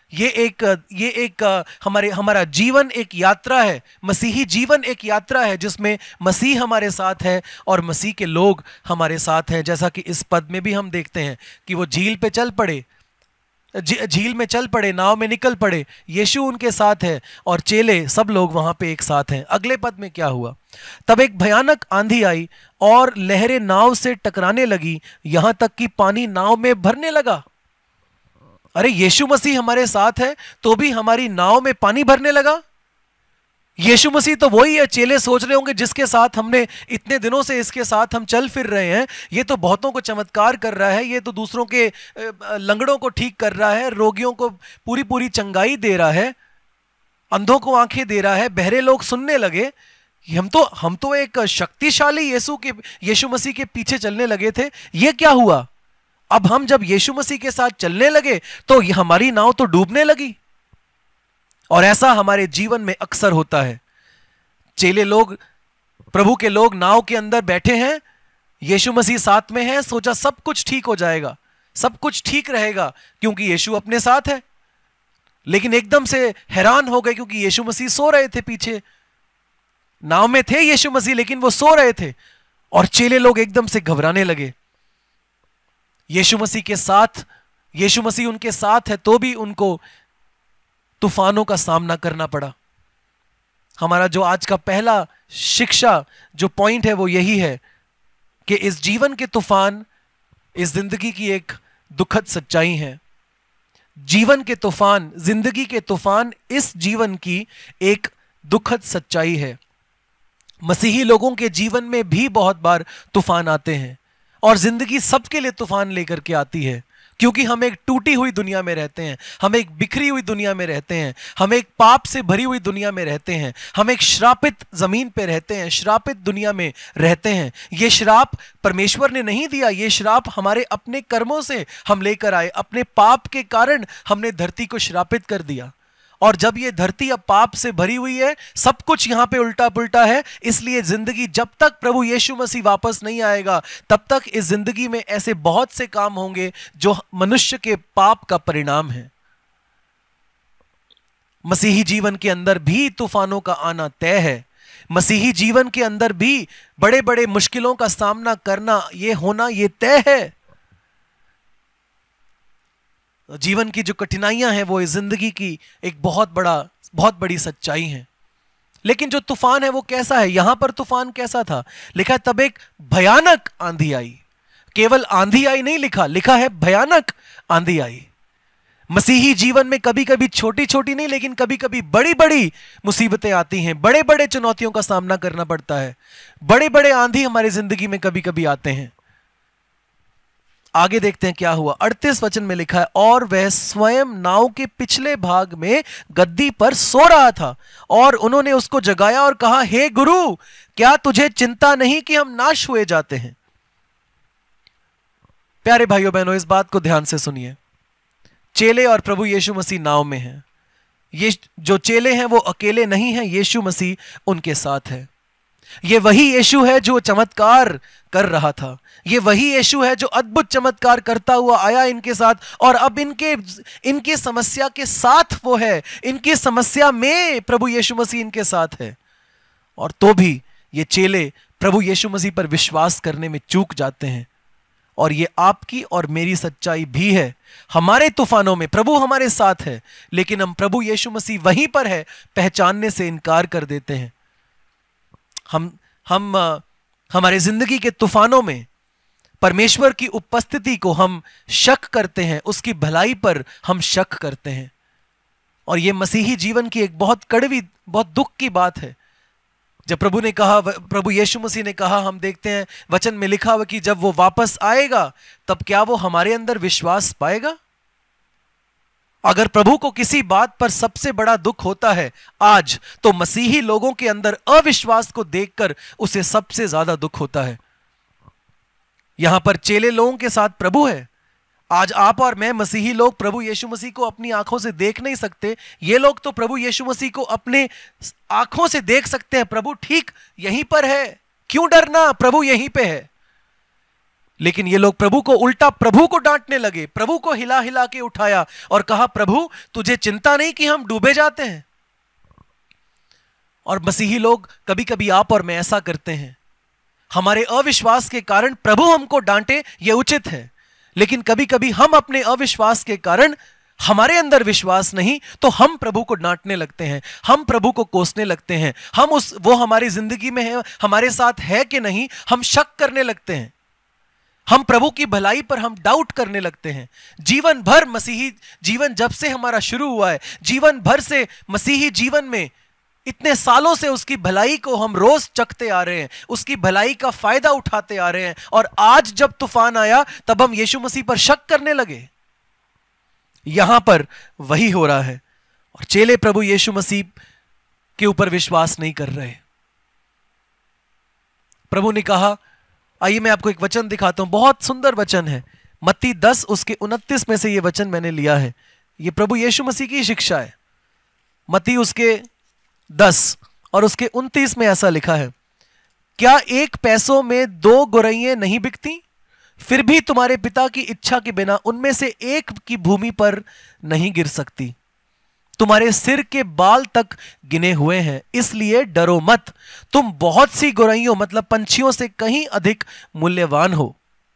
हमारा जीवन एक यात्रा है। मसीही जीवन एक यात्रा है जिसमें मसीह हमारे साथ है और मसीह के लोग हमारे साथ हैं। जैसा कि इस पद में भी हम देखते हैं कि वो झील पे चल पड़े, झील में चल पड़े, नाव में निकल पड़े, यीशु उनके साथ है और चेले सब लोग वहां पे एक साथ हैं। अगले पद में क्या हुआ? तब एक भयानक आंधी आई और लहरें नाव से टकराने लगी, यहां तक कि पानी नाव में भरने लगा। अरे यीशु मसीह हमारे साथ है तो भी हमारी नाव में पानी भरने लगा। यीशु मसीह तो वही है, चेले सोच रहे होंगे जिसके साथ हमने इतने दिनों से इसके साथ हम चल फिर रहे हैं, ये तो बहुतों को चमत्कार कर रहा है, ये तो दूसरों के लंगड़ों को ठीक कर रहा है, रोगियों को पूरी पूरी चंगाई दे रहा है, अंधों को आंखें दे रहा है। बहरे लोग सुनने लगे। हम तो एक शक्तिशाली यीशु मसीह के पीछे चलने लगे थे, ये क्या हुआ? अब हम जब यीशु मसीह के साथ चलने लगे तो हमारी नाव तो डूबने लगी। और ऐसा हमारे जीवन में अक्सर होता है। चेले लोग, प्रभु के लोग नाव के अंदर बैठे हैं, यीशु मसीह साथ में है, सोचा सब कुछ ठीक हो जाएगा, सब कुछ ठीक रहेगा क्योंकि यीशु अपने साथ है। लेकिन एकदम से हैरान हो गए क्योंकि यीशु मसीह सो रहे थे पीछे। नाव में थे यीशु मसीह लेकिन वो सो रहे थे और चेले लोग एकदम से घबराने लगे। यीशु मसीह के साथ, यीशु मसीह उनके साथ है तो भी उनको तूफानों का सामना करना पड़ा। हमारा जो आज का पहला शिक्षा जो पॉइंट है वो यही है कि इस जीवन के तूफान इस जिंदगी की एक दुखद सच्चाई है। जीवन के तूफान, जिंदगी के तूफान इस जीवन की एक दुखद सच्चाई है। मसीही लोगों के जीवन में भी बहुत बार तूफान आते हैं और जिंदगी सबके लिए तूफान लेकर के आती है, क्योंकि हम एक टूटी हुई दुनिया में रहते हैं, हम एक बिखरी हुई दुनिया में रहते हैं, हम एक पाप से भरी हुई दुनिया में रहते हैं, हम एक श्रापित जमीन पे रहते हैं, श्रापित दुनिया में रहते हैं। ये श्राप परमेश्वर ने नहीं दिया, ये श्राप हमारे अपने कर्मों से हम लेकर आए। अपने पाप के कारण हमने धरती को श्रापित कर दिया और जब ये धरती अब पाप से भरी हुई है, सब कुछ यहां पे उल्टा पुल्टा है। इसलिए जिंदगी, जब तक प्रभु यीशु मसीह वापस नहीं आएगा तब तक इस जिंदगी में ऐसे बहुत से काम होंगे जो मनुष्य के पाप का परिणाम है। मसीही जीवन के अंदर भी तूफानों का आना तय है। मसीही जीवन के अंदर भी बड़े बड़े मुश्किलों का सामना करना, ये होना, ये तय है। जीवन की जो कठिनाइयां हैं वो इस जिंदगी की एक बहुत बड़ी सच्चाई है। लेकिन जो तूफान है वो कैसा है? यहां पर तूफान कैसा था? लिखा है तब एक भयानक आंधी आई। केवल आंधी आई नहीं लिखा है भयानक आंधी आई। मसीही जीवन में कभी कभी छोटी छोटी नहीं लेकिन कभी कभी बड़ी बड़ी मुसीबतें आती हैं, बड़े बड़े चुनौतियों का सामना करना पड़ता है, बड़े बड़े आंधी हमारी जिंदगी में कभी कभी आते हैं। आगे देखते हैं क्या हुआ। 38 वचन में लिखा है और वह स्वयं नाव के पिछले भाग में गद्दी पर सो रहा था और उन्होंने उसको जगाया और कहा, हे गुरु, क्या तुझे चिंता नहीं कि हम नाश हुए जाते हैं? प्यारे भाइयों बहनों, इस बात को ध्यान से सुनिए। चेले और प्रभु यीशु मसीह नाव में हैं। ये जो चेले हैं वो अकेले नहीं हैं, यीशु मसीह उनके साथ है। ये वही यीशु है जो चमत्कार कर रहा था, ये वही यीशु है जो अद्भुत चमत्कार करता हुआ आया इनके साथ और अब इनके समस्या के साथ वो है, इनकी समस्या में प्रभु यीशु मसीह इनके साथ है। और तो भी ये चेले प्रभु यीशु मसीह पर विश्वास करने में चूक जाते हैं। और ये आपकी और मेरी सच्चाई भी है। हमारे तूफानों में प्रभु हमारे साथ है, लेकिन हम प्रभु यीशु मसीह वहीं पर है पहचानने से इनकार कर देते हैं। हम हमारे जिंदगी के तूफानों में परमेश्वर की उपस्थिति को हम शक करते हैं, उसकी भलाई पर हम शक करते हैं। और यह मसीही जीवन की एक बहुत कड़वी, बहुत दुख की बात है। जब प्रभु यीशु मसीह ने कहा, हम देखते हैं वचन में लिखा हुआ कि जब वो वापस आएगा तब क्या वो हमारे अंदर विश्वास पाएगा? अगर प्रभु को किसी बात पर सबसे बड़ा दुख होता है आज, तो मसीही लोगों के अंदर अविश्वास को देखकर उसे सबसे ज्यादा दुख होता है। यहां पर चेले लोगों के साथ प्रभु है। आज आप और मैं मसीही लोग प्रभु यीशु मसीह को अपनी आंखों से देख नहीं सकते। ये लोग तो प्रभु यीशु मसीह को अपने आंखों से देख सकते हैं। प्रभु ठीक यहीं पर है, क्यों डरना, प्रभु यहीं पे है। लेकिन ये लोग प्रभु को उल्टा प्रभु को डांटने लगे, प्रभु को हिला हिला के उठाया और कहा, प्रभु तुझे चिंता नहीं कि हम डूबे जाते हैं? और मसीही लोग कभी कभी आप और मैं ऐसा करते हैं। हमारे अविश्वास के कारण प्रभु हमको डांटे, यह उचित है, लेकिन कभी कभी हम अपने अविश्वास के कारण हमारे अंदर विश्वास नहीं तो हम प्रभु को डांटने लगते हैं, हम प्रभु को कोसने लगते हैं, हम वो हमारी जिंदगी में है, हमारे साथ है कि नहीं, हम शक करने लगते हैं, हम प्रभु की भलाई पर हम डाउट करने लगते हैं। जीवन भर मसीही जीवन जब से हमारा शुरू हुआ है, जीवन भर से मसीही जीवन में इतने सालों से उसकी भलाई को हम रोज चखते आ रहे हैं, उसकी भलाई का फायदा उठाते आ रहे हैं, और आज जब तूफान आया तब हम यीशु मसीह पर शक करने लगे। यहां पर वही हो रहा है, और चेले प्रभु यीशु मसीह के ऊपर विश्वास नहीं कर रहे। प्रभु ने कहा, आइए मैं आपको एक वचन दिखाता हूं, बहुत सुंदर वचन है, मत्ती 10 उसके 29 में से यह वचन मैंने लिया है। यह प्रभु यीशु मसीह की शिक्षा है। मत्ती उसके 10 और उसके 29 में ऐसा लिखा है, क्या 1 पैसों में 2 गुरैयें नहीं बिकती? फिर भी तुम्हारे पिता की इच्छा के बिना उनमें से एक की भूमि पर नहीं गिर सकती। तुम्हारे सिर के बाल तक गिने हुए हैं, इसलिए डरो मत, तुम बहुत सी गुरैयों मतलब पंछियों से कहीं अधिक मूल्यवान हो।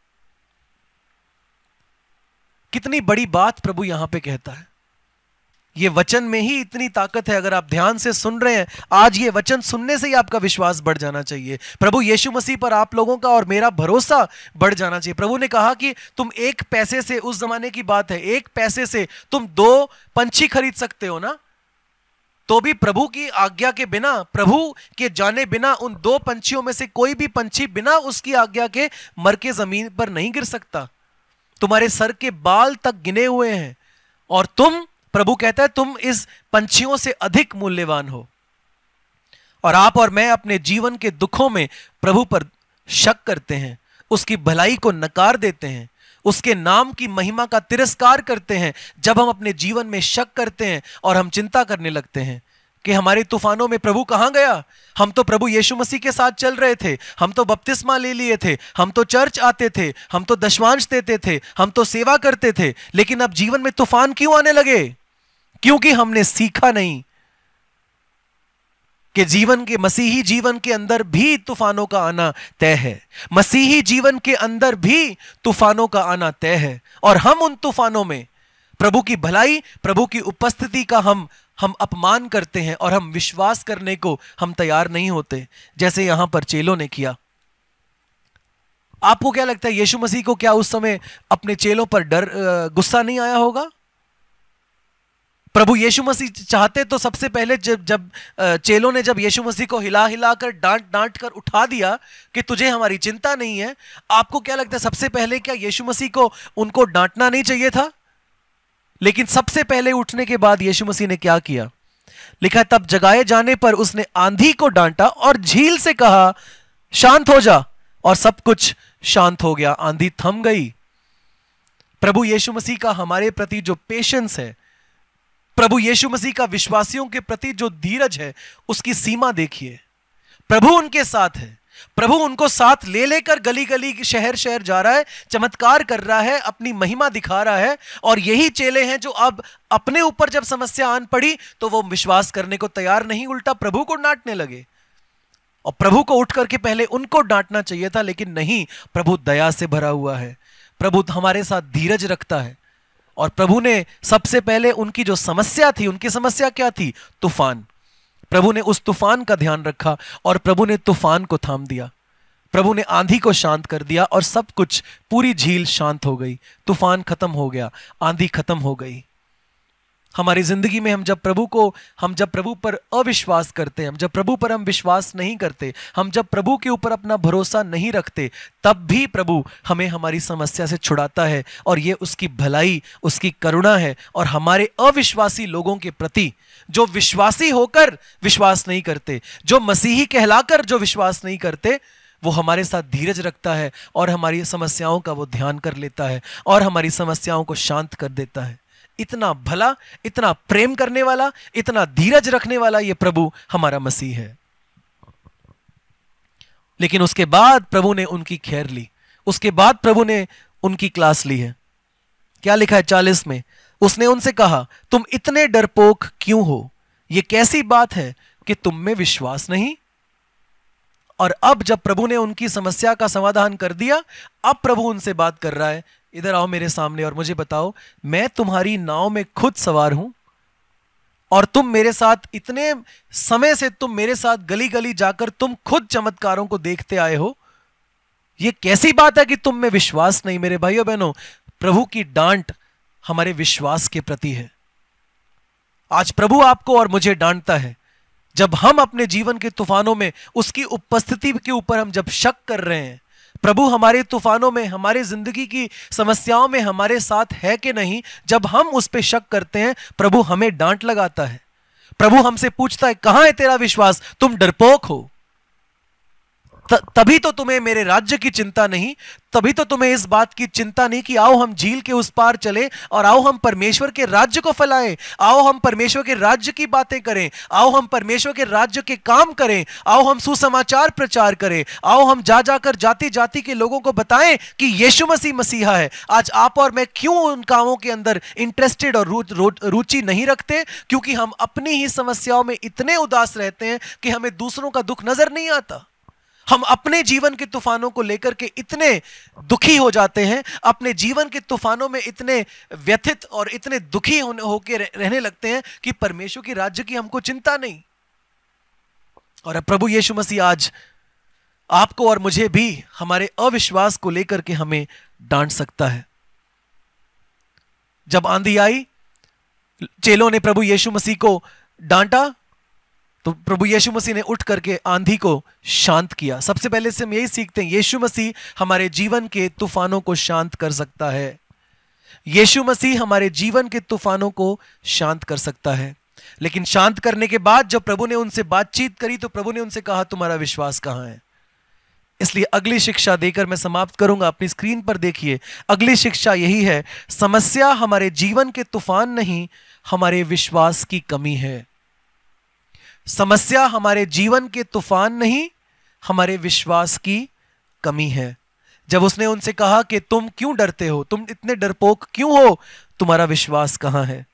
कितनी बड़ी बात प्रभु यहां पे कहता है। ये वचन में ही इतनी ताकत है। अगर आप ध्यान से सुन रहे हैं, आज ये वचन सुनने से ही आपका विश्वास बढ़ जाना चाहिए। प्रभु यीशु मसीह पर आप लोगों का और मेरा भरोसा बढ़ जाना चाहिए। प्रभु ने कहा कि तुम 1 पैसे से, उस जमाने की बात है, 1 पैसे से तुम 2 पंछी खरीद सकते हो ना, तो भी प्रभु की आज्ञा के बिना, प्रभु के जाने बिना उन 2 पंछियों में से कोई भी पंछी बिना उसकी आज्ञा के मर के जमीन पर नहीं गिर सकता। तुम्हारे सर के बाल तक गिने हुए हैं, और तुम, प्रभु कहता है, तुम इस पंछियों से अधिक मूल्यवान हो। और आप और मैं अपने जीवन के दुखों में प्रभु पर शक करते हैं, उसकी भलाई को नकार देते हैं, उसके नाम की महिमा का तिरस्कार करते हैं। जब हम अपने जीवन में शक करते हैं और हम चिंता करने लगते हैं कि हमारे तूफानों में प्रभु कहां गया, हम तो प्रभु यीशु मसीह के साथ चल रहे थे, हम तो बपतिस्मा ले लिए थे, हम तो चर्च आते थे, हम तो दशमांश देते थे, हम तो सेवा करते थे, लेकिन अब जीवन में तूफान क्यों आने लगे? क्योंकि हमने सीखा नहीं कि जीवन के, मसीही जीवन के अंदर भी तूफानों का आना तय है। मसीही जीवन के अंदर भी तूफानों का आना तय है, और हम उन तूफानों में प्रभु की भलाई, प्रभु की उपस्थिति का हम अपमान करते हैं, और हम विश्वास करने को हम तैयार नहीं होते, जैसे यहां पर चेलों ने किया। आपको क्या लगता है, यीशु मसीह को क्या उस समय अपने चेलों पर गुस्सा नहीं आया होगा? प्रभु यीशु मसीह चाहते तो सबसे पहले जब चेलों ने जब यीशु मसीह को हिला हिला कर, डांट डांट कर उठा दिया कि तुझे हमारी चिंता नहीं है, आपको क्या लगता है सबसे पहले क्या यीशु मसीह को उनको डांटना नहीं चाहिए था? लेकिन सबसे पहले उठने के बाद यीशु मसीह ने क्या किया? लिखा है, तब जगाए जाने पर उसने आंधी को डांटा और झील से कहा, शांत हो जा, और सब कुछ शांत हो गया, आंधी थम गई। प्रभु यीशु मसीह का हमारे प्रति जो पेशेंस है, प्रभु यीशु मसीह का विश्वासियों के प्रति जो धीरज है, उसकी सीमा देखिए। प्रभु उनके साथ है, प्रभु उनको साथ ले लेकर गली गली, शहर शहर जा रहा है, चमत्कार कर रहा है, अपनी महिमा दिखा रहा है। और यही चेले हैं जो अब अपने ऊपर जब समस्या आन पड़ी तो वो विश्वास करने को तैयार नहीं, उल्टा प्रभु को डांटने लगे। और प्रभु को उठ करके पहले उनको डांटना चाहिए था, लेकिन नहीं, प्रभु दया से भरा हुआ है, प्रभु हमारे साथ धीरज रखता है। और प्रभु ने सबसे पहले उनकी जो समस्या थी, उनकी समस्या क्या थी? तूफान। प्रभु ने उस तूफान का ध्यान रखा, और प्रभु ने तूफान को थाम दिया, प्रभु ने आंधी को शांत कर दिया, और सब कुछ, पूरी झील शांत हो गई, तूफान खत्म हो गया, आंधी खत्म हो गई। हमारी जिंदगी में हम जब प्रभु पर अविश्वास करते हैं, हम जब प्रभु पर हम विश्वास नहीं करते, हम जब प्रभु के ऊपर अपना भरोसा नहीं रखते, तब भी प्रभु हमें हमारी समस्या से छुड़ाता है। और ये उसकी भलाई, उसकी करुणा है। और हमारे अविश्वासी लोगों के प्रति, जो विश्वासी होकर विश्वास नहीं करते, जो मसीही कहलाकर जो विश्वास नहीं करते, वो हमारे साथ धीरज रखता है, और हमारी समस्याओं का वो ध्यान कर लेता है, और हमारी समस्याओं को शांत कर देता है। इतना भला, इतना प्रेम करने वाला, इतना धीरज रखने वाला ये प्रभु हमारा मसीह है। लेकिन उसके बाद प्रभु ने उनकी खैर ली, उसके बाद प्रभु ने उनकी क्लास ली है। क्या लिखा है 40 में? उसने उनसे कहा, तुम इतने डरपोक क्यों हो? यह कैसी बात है कि तुम में विश्वास नहीं? और अब जब प्रभु ने उनकी समस्या का समाधान कर दिया, अब प्रभु उनसे बात कर रहा है, इधर आओ मेरे सामने और मुझे बताओ, मैं तुम्हारी नाव में खुद सवार हूं और तुम मेरे साथ इतने समय से, तुम मेरे साथ गली गली जाकर तुम खुद चमत्कारों को देखते आए हो। यह कैसी बात है कि तुम में विश्वास नहीं? मेरे भाइयों बहनों, प्रभु की डांट हमारे विश्वास के प्रति है। आज प्रभु आपको और मुझे डांटता है जब हम अपने जीवन के तूफानों में उसकी उपस्थिति के ऊपर हम जब शक कर रहे हैं। प्रभु हमारे तूफानों में, हमारे जिंदगी की समस्याओं में हमारे साथ है कि नहीं, जब हम उस पर शक करते हैं, प्रभु हमें डांट लगाता है। प्रभु हमसे पूछता है, कहां है तेरा विश्वास? तुम डरपोक हो। तभी तो तुम्हें मेरे राज्य की चिंता नहीं, तभी तो तुम्हें इस बात की चिंता नहीं कि आओ हम झील के उस पार चले और आओ हम परमेश्वर के राज्य को फैलाएं, आओ हम परमेश्वर के राज्य की बातें करें, आओ हम परमेश्वर के राज्य के काम करें, आओ हम सुसमाचार प्रचार करें, आओ हम जा जाकर जाति जाति के लोगों को बताएं कि यीशु मसीह मसीहा है। आज आप और मैं क्यों उन कामों के अंदर इंटरेस्टेड और रुचि नहीं रखते? क्योंकि हम अपनी ही समस्याओं में इतने उदास रहते हैं कि हमें दूसरों का दुख नजर नहीं आता। हम अपने जीवन के तूफानों को लेकर के इतने दुखी हो जाते हैं, अपने जीवन के तूफानों में इतने व्यथित और इतने दुखी होकर रहने लगते हैं कि परमेश्वर के राज्य की हमको चिंता नहीं। और प्रभु यीशु मसीह आज आपको और मुझे भी हमारे अविश्वास को लेकर के हमें डांट सकता है। जब आंधी आई, चेलों ने प्रभु यीशु मसीह को डांटा, तो प्रभु यीशु मसीह ने उठ करके आंधी को शांत किया। सबसे पहले से हम यही सीखते हैं, यीशु मसीह हमारे जीवन के तूफानों को शांत कर सकता है। यीशु मसीह हमारे जीवन के तूफानों को शांत कर सकता है। लेकिन शांत करने के बाद जब प्रभु ने उनसे बातचीत करी तो प्रभु ने उनसे कहा, तुम्हारा विश्वास कहां है? इसलिए अगली शिक्षा देकर मैं समाप्त करूंगा। अपनी स्क्रीन पर देखिए, अगली शिक्षा यही है, समस्या हमारे जीवन के तूफान नहीं, हमारे विश्वास की कमी है। समस्या हमारे जीवन के तूफान नहीं, हमारे विश्वास की कमी है। जब उसने उनसे कहा कि तुम क्यों डरते हो, तुम इतने डरपोक क्यों हो, तुम्हारा विश्वास कहां है?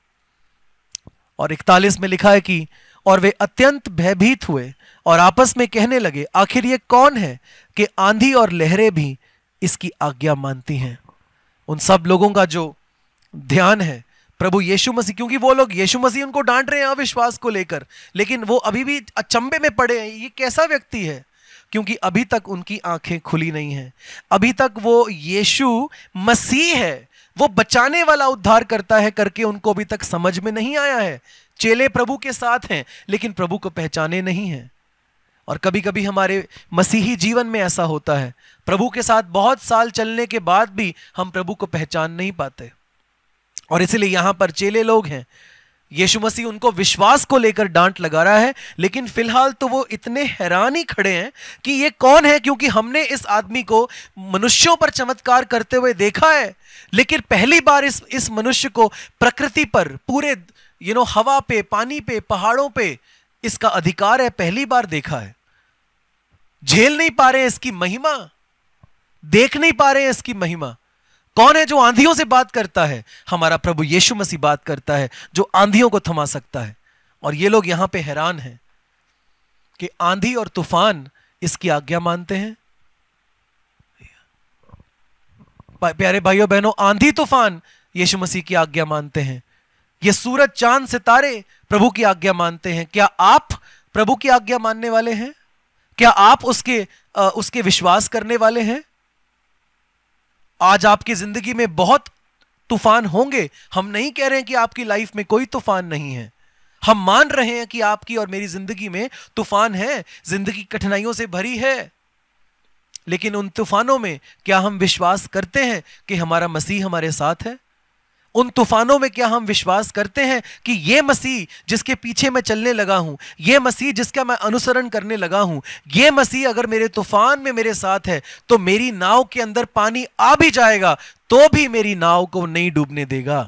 और 41 में लिखा है कि और वे अत्यंत भयभीत हुए और आपस में कहने लगे, आखिर ये कौन है कि आंधी और लहरें भी इसकी आज्ञा मानती हैं। उन सब लोगों का जो ध्यान है प्रभु यीशु मसीह, क्योंकि वो लोग, यीशु मसीह उनको डांट रहे हैं अविश्वास को लेकर, लेकिन वो अभी भी अचंभे में पड़े हैं, ये कैसा व्यक्ति है? क्योंकि अभी तक उनकी आंखें खुली नहीं हैं। अभी तक वो यीशु मसीह है, वो बचाने वाला, उद्धार करता है करके उनको अभी तक समझ में नहीं आया है। चेले प्रभु के साथ हैं लेकिन प्रभु को पहचाने नहीं हैं। और कभी कभी हमारे मसीही जीवन में ऐसा होता है, प्रभु के साथ बहुत साल चलने के बाद भी हम प्रभु को पहचान नहीं पाते। और इसलिए यहां पर चेले लोग हैं, यीशु मसीह उनको विश्वास को लेकर डांट लगा रहा है, लेकिन फिलहाल तो वो इतने हैरान ही खड़े हैं कि ये कौन है, क्योंकि हमने इस आदमी को मनुष्यों पर चमत्कार करते हुए देखा है, लेकिन पहली बार इस मनुष्य को प्रकृति पर, पूरे हवा पे, पानी पे, पहाड़ों पे इसका अधिकार है, पहली बार देखा है। झेल नहीं पा रहे हैं इसकी महिमा, देख नहीं पा रहे हैं इसकी महिमा। कौन है जो आंधियों से बात करता है? हमारा प्रभु यीशु मसीह बात करता है, जो आंधियों को थमा सकता है। और ये लोग यहां पे हैरान हैं कि आंधी और तूफान इसकी आज्ञा मानते हैं। प्यारे भाइयों बहनों, आंधी तूफान यीशु मसीह की आज्ञा मानते हैं। ये सूरज चांद सितारे प्रभु की आज्ञा मानते हैं। क्या आप प्रभु की आज्ञा मानने वाले हैं? क्या आप उसके विश्वास करने वाले हैं? आज आपकी जिंदगी में बहुत तूफान होंगे। हम नहीं कह रहे हैं कि आपकी लाइफ में कोई तूफान नहीं है। हम मान रहे हैं कि आपकी और मेरी जिंदगी में तूफान है, जिंदगी कठिनाइयों से भरी है। लेकिन उन तूफानों में क्या हम विश्वास करते हैं कि हमारा मसीह हमारे साथ है? उन तूफानों में क्या हम विश्वास करते हैं कि ये मसीह जिसके पीछे मैं चलने लगा हूं, ये मसीह जिसका मैं अनुसरण करने लगा हूं, ये मसीह अगर मेरे तूफान में मेरे साथ है तो मेरी नाव के अंदर पानी आ भी जाएगा तो भी मेरी नाव को नहीं डूबने देगा।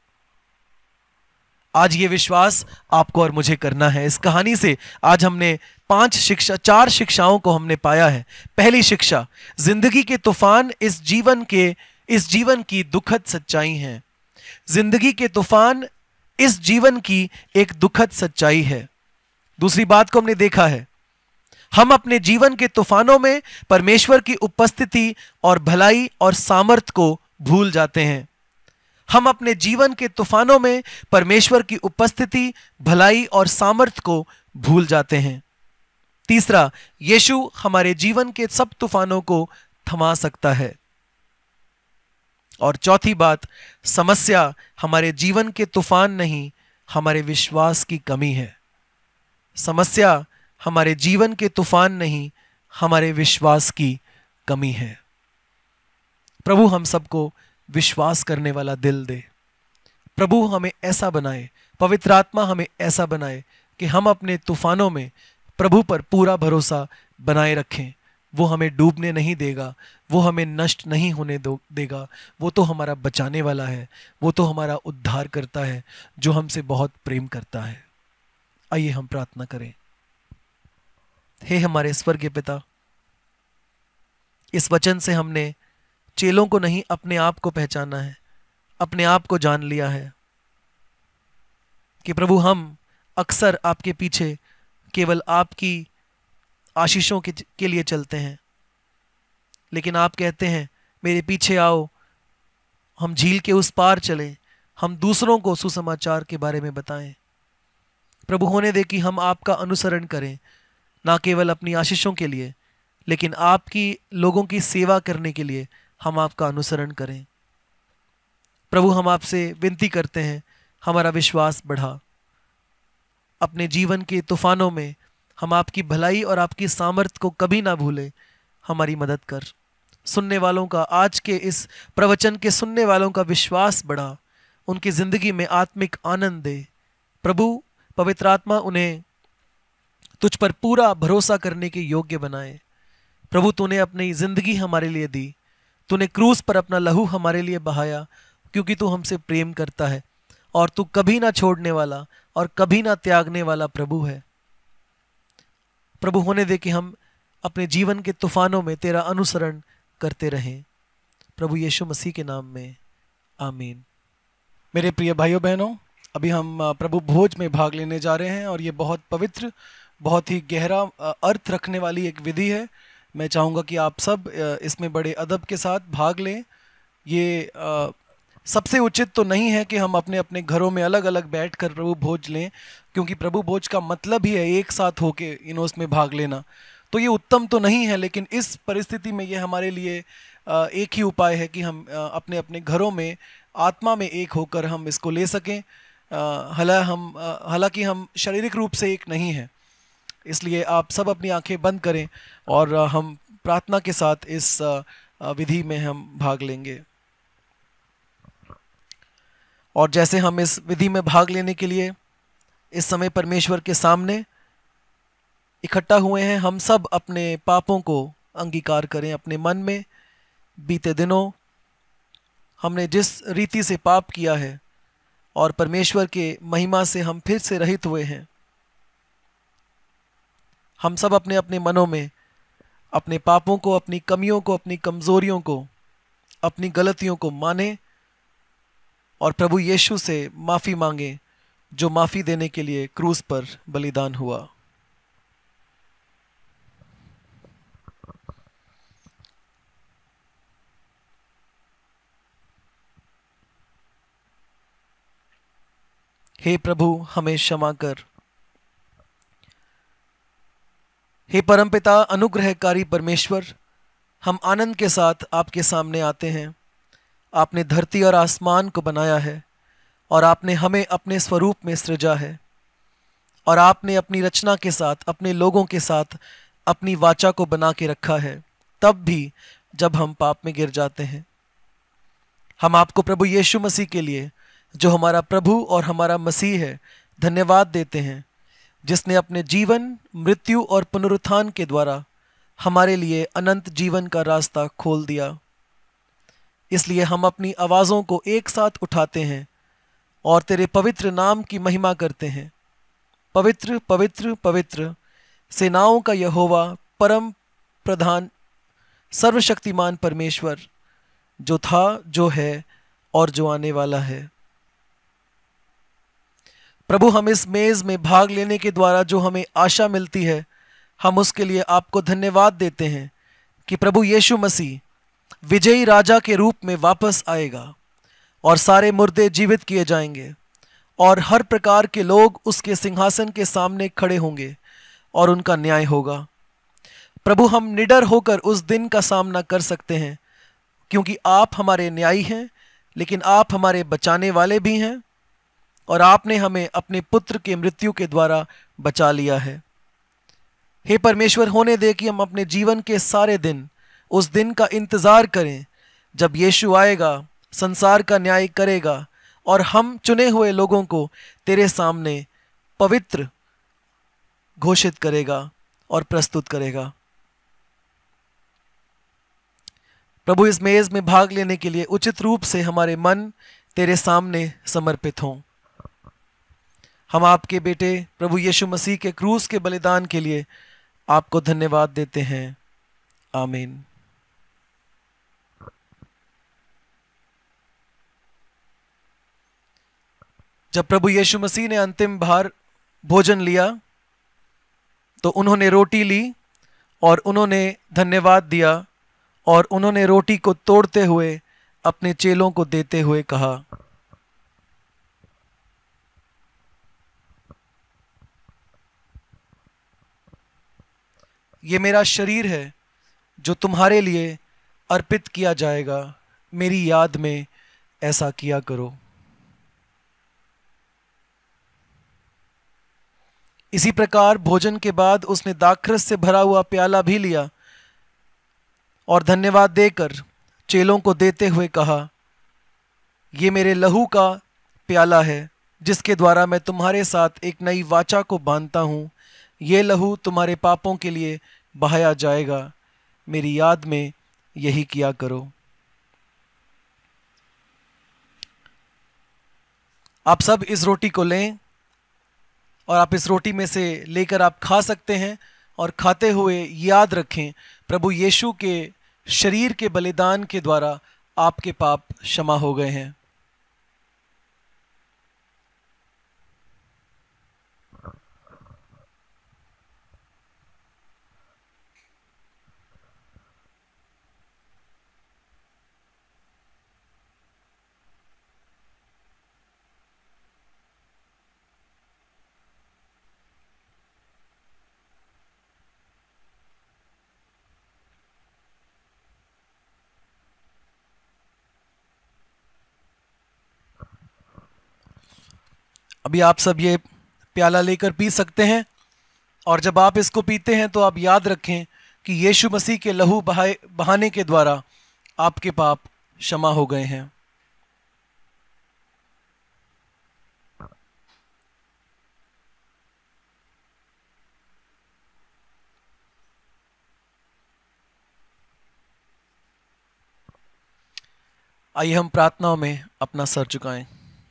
आज ये विश्वास आपको और मुझे करना है। इस कहानी से आज हमने 4 शिक्षाओं को हमने पाया है। पहली शिक्षा, जिंदगी के तूफान इस जीवन की दुखद सच्चाई है। जिंदगी के तूफान इस जीवन की एक दुखद सच्चाई है। दूसरी बात को हमने देखा है, हम अपने जीवन के तूफानों में परमेश्वर की उपस्थिति और भलाई और सामर्थ को भूल जाते हैं। हम अपने जीवन के तूफानों में परमेश्वर की उपस्थिति, भलाई और सामर्थ्य को भूल जाते हैं। तीसरा, यीशु हमारे जीवन के सब तूफानों को थमा सकता है। और चौथी बात, समस्या हमारे जीवन के तूफान नहीं, हमारे विश्वास की कमी है। समस्या हमारे जीवन के तूफान नहीं, हमारे विश्वास की कमी है। प्रभु हम सबको विश्वास करने वाला दिल दे। प्रभु हमें ऐसा बनाए, पवित्र आत्मा हमें ऐसा बनाए कि हम अपने तूफानों में प्रभु पर पूरा भरोसा बनाए रखें। वो हमें डूबने नहीं देगा, वो हमें नष्ट नहीं होने देगा। वो तो हमारा बचाने वाला है, वो तो हमारा उद्धार करता है, जो हमसे बहुत प्रेम करता है। आइए हम प्रार्थना करें। हे हमारे स्वर्गीय पिता, इस वचन से हमने चेलों को नहीं, अपने आप को पहचाना है, अपने आप को जान लिया है कि प्रभु हम अक्सर आपके पीछे केवल आपकी आशीषों के लिए चलते हैं, लेकिन आप कहते हैं मेरे पीछे आओ, हम झील के उस पार चलें, हम दूसरों को सुसमाचार के बारे में बताएं। प्रभु होने दे कि हम आपका अनुसरण करें, ना केवल अपनी आशीषों के लिए, लेकिन आपकी लोगों की सेवा करने के लिए हम आपका अनुसरण करें। प्रभु हम आपसे विनती करते हैं, हमारा विश्वास बढ़ा। अपने जीवन के तूफानों में हम आपकी भलाई और आपकी सामर्थ्य को कभी ना भूलें। हमारी मदद कर। सुनने वालों का, आज के इस प्रवचन के सुनने वालों का विश्वास बढ़ा, उनकी जिंदगी में आत्मिक आनंद दे। प्रभु पवित्र आत्मा उन्हें तुझ पर पूरा भरोसा करने के योग्य बनाए। प्रभु तूने अपनी जिंदगी हमारे लिए दी, तूने क्रूस पर अपना लहू हमारे लिए बहाया, क्योंकि तू हमसे प्रेम करता है और तू कभी ना छोड़ने वाला और कभी ना त्यागने वाला प्रभु है। प्रभु होने दे कि हम अपने जीवन के तूफानों में तेरा अनुसरण करते रहें। प्रभु यीशु मसीह के नाम में आमीन। मेरे प्रिय भाइयों बहनों, अभी हम प्रभु भोज में भाग लेने जा रहे हैं और ये बहुत पवित्र, बहुत ही गहरा अर्थ रखने वाली एक विधि है। मैं चाहूँगा कि आप सब इसमें बड़े अदब के साथ भाग लें। ये सबसे उचित तो नहीं है कि हम अपने अपने घरों में अलग अलग बैठकर प्रभु भोज लें, क्योंकि प्रभु भोज का मतलब ही है एक साथ होके उसमें भाग लेना। तो ये उत्तम तो नहीं है, लेकिन इस परिस्थिति में ये हमारे लिए एक ही उपाय है कि हम अपने अपने घरों में आत्मा में एक होकर हम इसको ले सकें। हालांकि हम शारीरिक रूप से एक नहीं हैं, इसलिए आप सब अपनी आंखें बंद करें और हम प्रार्थना के साथ इस विधि में हम भाग लेंगे। और जैसे हम इस विधि में भाग लेने के लिए इस समय परमेश्वर के सामने इकट्ठा हुए हैं, हम सब अपने पापों को अंगीकार करें। अपने मन में बीते दिनों हमने जिस रीति से पाप किया है और परमेश्वर के महिमा से हम फिर से रहित हुए हैं, हम सब अपने अपने मनों में अपने पापों को, अपनी कमियों को, अपनी कमजोरियों को, अपनी गलतियों को माने और प्रभु यीशु से माफ़ी मांगे, जो माफ़ी देने के लिए क्रूस पर बलिदान हुआ। हे प्रभु हमें क्षमा कर। हे परमपिता अनुग्रहकारी परमेश्वर, हम आनंद के साथ आपके सामने आते हैं। आपने धरती और आसमान को बनाया है और आपने हमें अपने स्वरूप में सृजा है, और आपने अपनी रचना के साथ, अपने लोगों के साथ अपनी वाचा को बना के रखा है, तब भी जब हम पाप में गिर जाते हैं। हम आपको प्रभु यीशु मसीह के लिए, जो हमारा प्रभु और हमारा मसीह है, धन्यवाद देते हैं, जिसने अपने जीवन, मृत्यु और पुनरुत्थान के द्वारा हमारे लिए अनंत जीवन का रास्ता खोल दिया। इसलिए हम अपनी आवाज़ों को एक साथ उठाते हैं और तेरे पवित्र नाम की महिमा करते हैं। पवित्र पवित्र पवित्र सेनाओं का यहोवा, परम प्रधान सर्वशक्तिमान परमेश्वर, जो था, जो है और जो आने वाला है। प्रभु हम इस मेज़ में भाग लेने के द्वारा जो हमें आशा मिलती है, हम उसके लिए आपको धन्यवाद देते हैं कि प्रभु यीशु मसीह विजयी राजा के रूप में वापस आएगा और सारे मुर्दे जीवित किए जाएंगे और हर प्रकार के लोग उसके सिंहासन के सामने खड़े होंगे और उनका न्याय होगा। प्रभु, हम निडर होकर उस दिन का सामना कर सकते हैं, क्योंकि आप हमारे न्यायी हैं, लेकिन आप हमारे बचाने वाले भी हैं और आपने हमें अपने पुत्र के मृत्यु के द्वारा बचा लिया है। हे परमेश्वर, होने दे कि हम अपने जीवन के सारे दिन उस दिन का इंतजार करें जब यीशु आएगा, संसार का न्याय करेगा और हम चुने हुए लोगों को तेरे सामने पवित्र घोषित करेगा और प्रस्तुत करेगा। प्रभु, इस मेज में भाग लेने के लिए उचित रूप से हमारे मन तेरे सामने समर्पित हों। हम आपके बेटे प्रभु यीशु मसीह के क्रूस के बलिदान के लिए आपको धन्यवाद देते हैं। आमीन। जब प्रभु यीशु मसीह ने अंतिम बार भोजन लिया तो उन्होंने रोटी ली और उन्होंने धन्यवाद दिया और उन्होंने रोटी को तोड़ते हुए अपने चेलों को देते हुए कहा, ये मेरा शरीर है जो तुम्हारे लिए अर्पित किया जाएगा, मेरी याद में ऐसा किया करो। इसी प्रकार भोजन के बाद उसने दाखरस से भरा हुआ प्याला भी लिया और धन्यवाद देकर चेलों को देते हुए कहा, ये मेरे लहू का प्याला है जिसके द्वारा मैं तुम्हारे साथ एक नई वाचा को बांधता हूँ। ये लहू तुम्हारे पापों के लिए बहाया जाएगा, मेरी याद में यही किया करो। आप सब इस रोटी को लें और आप इस रोटी में से लेकर आप खा सकते हैं और खाते हुए याद रखें, प्रभु यीशु के शरीर के बलिदान के द्वारा आपके पाप क्षमा हो गए हैं। अभी आप सब ये प्याला लेकर पी सकते हैं और जब आप इसको पीते हैं तो आप याद रखें कि यीशु मसीह के लहू बहाने के द्वारा आपके पाप क्षमा हो गए हैं। आइए हम प्रार्थनाओं में अपना सर झुकाएं।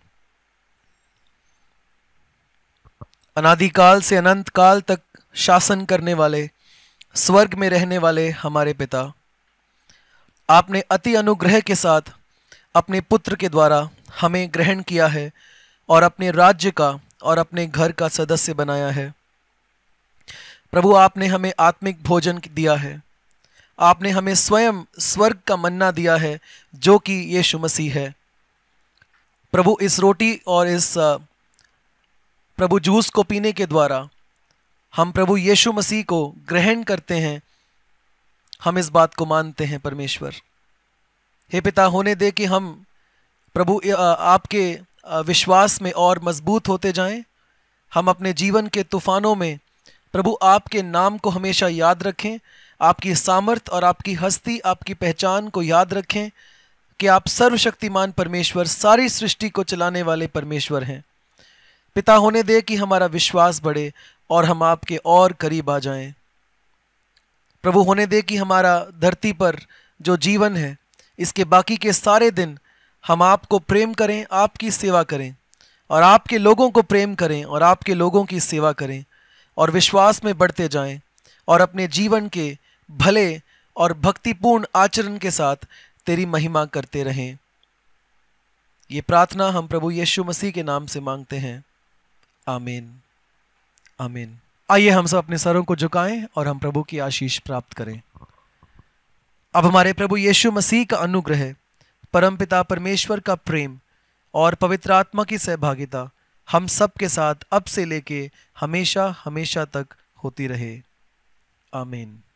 अनादिकाल से अनंत काल तक शासन करने वाले, स्वर्ग में रहने वाले हमारे पिता, आपने अति अनुग्रह के साथ अपने पुत्र के द्वारा हमें ग्रहण किया है और अपने राज्य का और अपने घर का सदस्य बनाया है। प्रभु, आपने हमें आत्मिक भोजन दिया है, आपने हमें स्वयं स्वर्ग का मन्ना दिया है जो कि यीशु मसीह है। प्रभु, इस रोटी और इस प्रभु जूस को पीने के द्वारा हम प्रभु यीशु मसीह को ग्रहण करते हैं, हम इस बात को मानते हैं परमेश्वर। हे पिता, होने दे कि हम प्रभु आपके विश्वास में और मजबूत होते जाएं, हम अपने जीवन के तूफानों में प्रभु आपके नाम को हमेशा याद रखें, आपकी सामर्थ और आपकी हस्ती, आपकी पहचान को याद रखें कि आप सर्वशक्तिमान परमेश्वर, सारी सृष्टि को चलाने वाले परमेश्वर हैं। पिता, होने दे कि हमारा विश्वास बढ़े और हम आपके और करीब आ जाएं। प्रभु, होने दे कि हमारा धरती पर जो जीवन है, इसके बाकी के सारे दिन हम आपको प्रेम करें, आपकी सेवा करें और आपके लोगों को प्रेम करें और आपके लोगों की सेवा करें और विश्वास में बढ़ते जाएं और अपने जीवन के भले और भक्तिपूर्ण आचरण के साथ तेरी महिमा करते रहें। ये प्रार्थना हम प्रभु यीशु मसीह के नाम से मांगते हैं। आमीन, आमीन। आइए हम सब अपने सरों को झुकाएं और हम प्रभु की आशीष प्राप्त करें। अब हमारे प्रभु यीशु मसीह का अनुग्रह, परमपिता परमेश्वर का प्रेम और पवित्र आत्मा की सहभागिता हम सब के साथ अब से लेके हमेशा हमेशा तक होती रहे। आमीन।